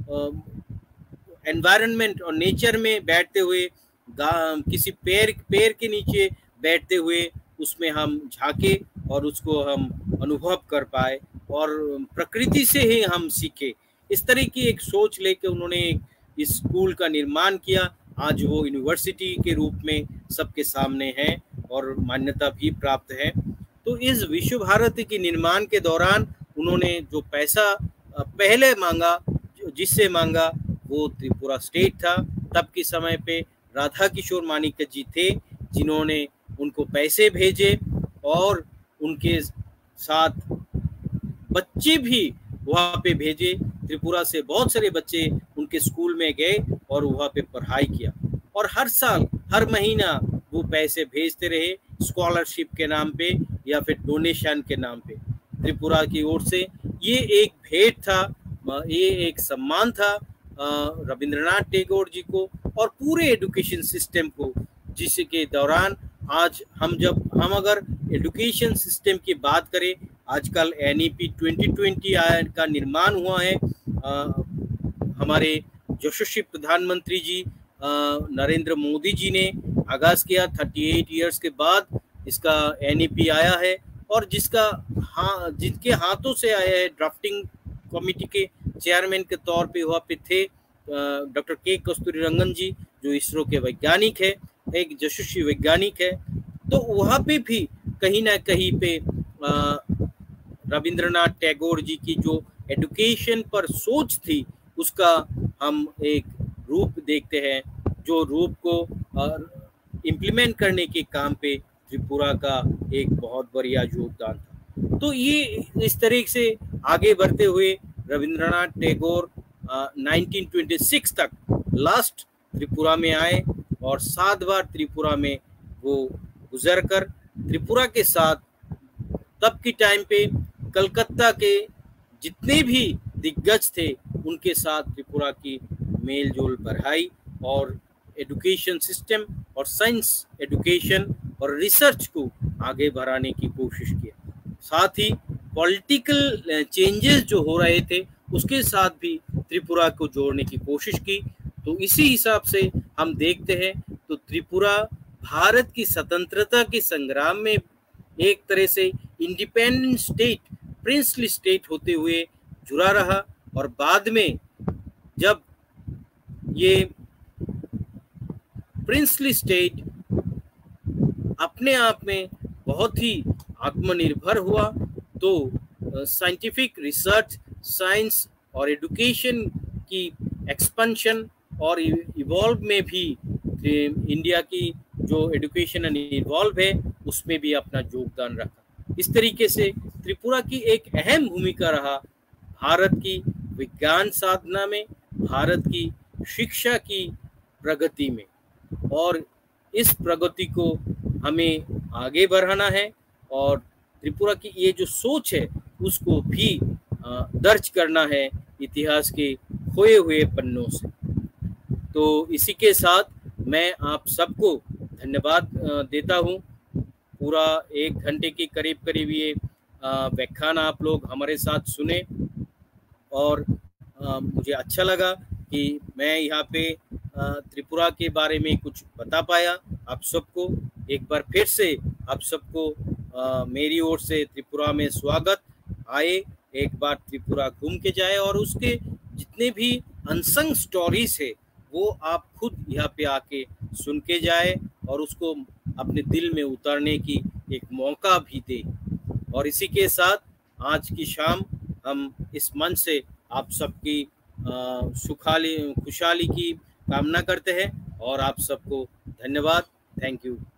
एनवायरनमेंट और नेचर में बैठते हुए, किसी पेड़ पेड़ के नीचे बैठते हुए उसमें हम झांके और उसको हम अनुभव कर पाए और प्रकृति से ही हम सीखे। इस तरह की एक सोच लेके उन्होंने इस स्कूल का निर्माण किया। आज वो यूनिवर्सिटी के रूप में सबके सामने है और मान्यता भी प्राप्त है। तो इस विश्व भारती के निर्माण के दौरान उन्होंने जो पैसा पहले मांगा, जिससे मांगा, वो त्रिपुरा स्टेट था। तब के समय पे राधा किशोर मानिक जी थे जिन्होंने उनको पैसे भेजे और उनके साथ बच्चे भी वहाँ पे भेजे। त्रिपुरा से बहुत सारे बच्चे उनके स्कूल में गए और वहाँ पे पढ़ाई किया और हर साल हर महीना वो पैसे भेजते रहे स्कॉलरशिप के नाम पे या फिर डोनेशन के नाम पे त्रिपुरा की ओर से। ये एक भेंट था, ये एक सम्मान था रविंद्रनाथ टैगोर जी को और पूरे एजुकेशन सिस्टम को, जिसके दौरान आज हम जब हम अगर एजुकेशन सिस्टम की बात करें, आजकल N E P twenty twenty का निर्माण हुआ है। आ, हमारे यशस्वी प्रधानमंत्री जी आ, नरेंद्र मोदी जी ने आगाज किया। अड़तीस इयर्स के बाद इसका एन ई पी आया है और जिसका हाँ जिनके हाथों से आया है, ड्राफ्टिंग कमेटी के चेयरमैन के तौर पे वहाँ पे थे डॉक्टर के कस्तूरीरंगन जी, जो इसरो के वैज्ञानिक है, एक यशस्वी वैज्ञानिक है। तो वहाँ पे भी कहीं ना कहीं पे रविंद्रनाथ टैगोर जी की जो एजुकेशन पर सोच थी उसका हम एक रूप देखते हैं, जो रूप को इम्प्लीमेंट करने के काम पे त्रिपुरा का एक बहुत बढ़िया योगदान था। तो ये इस तरीके से आगे बढ़ते हुए Rabindranath Tagore nineteen twenty six तक लास्ट त्रिपुरा में आए और सात बार त्रिपुरा में वो गुजर कर त्रिपुरा के साथ तब की टाइम पे कलकत्ता के जितने भी दिग्गज थे उनके साथ त्रिपुरा की मेल जोल बढ़ाई और एजुकेशन सिस्टम और साइंस एजुकेशन और रिसर्च को आगे बढ़ाने की कोशिश किया। साथ ही पॉलिटिकल चेंजेस जो हो रहे थे उसके साथ भी त्रिपुरा को जोड़ने की कोशिश की। तो इसी हिसाब से हम देखते हैं तो त्रिपुरा भारत की स्वतंत्रता के संग्राम में एक तरह से इंडिपेंडेंट स्टेट, प्रिंसली स्टेट होते हुए जुड़ा रहा और बाद में जब ये प्रिंसली स्टेट अपने आप में बहुत ही आत्मनिर्भर हुआ तो साइंटिफिक रिसर्च, साइंस और एजुकेशन की एक्सपेंशन और इवॉल्व में भी इंडिया की जो एजुकेशन एंड इवॉल्व है उसमें भी अपना योगदान रखा। इस तरीके से त्रिपुरा की एक अहम भूमिका रहा भारत की विज्ञान साधना में, भारत की शिक्षा की प्रगति में, और इस प्रगति को हमें आगे बढ़ाना है और त्रिपुरा की ये जो सोच है उसको भी दर्ज करना है इतिहास के खोए हुए पन्नों से। तो इसी के साथ मैं आप सबको धन्यवाद देता हूँ। पूरा एक घंटे के करीब करीब ये व्याख्यान आप लोग हमारे साथ सुने और मुझे अच्छा लगा कि मैं यहाँ पे त्रिपुरा के बारे में कुछ बता पाया आप सबको। एक बार फिर से आप सबको मेरी ओर से त्रिपुरा में स्वागत। आए, एक बार त्रिपुरा घूम के जाए और उसके जितने भी अनसंग स्टोरीज है वो आप खुद यहाँ पे आके सुन के जाए और उसको अपने दिल में उतारने की एक मौका भी दे। और इसी के साथ आज की शाम हम इस मंच से आप सबकी सुखाली खुशहाली की कामना करते हैं और आप सबको धन्यवाद। Thank you.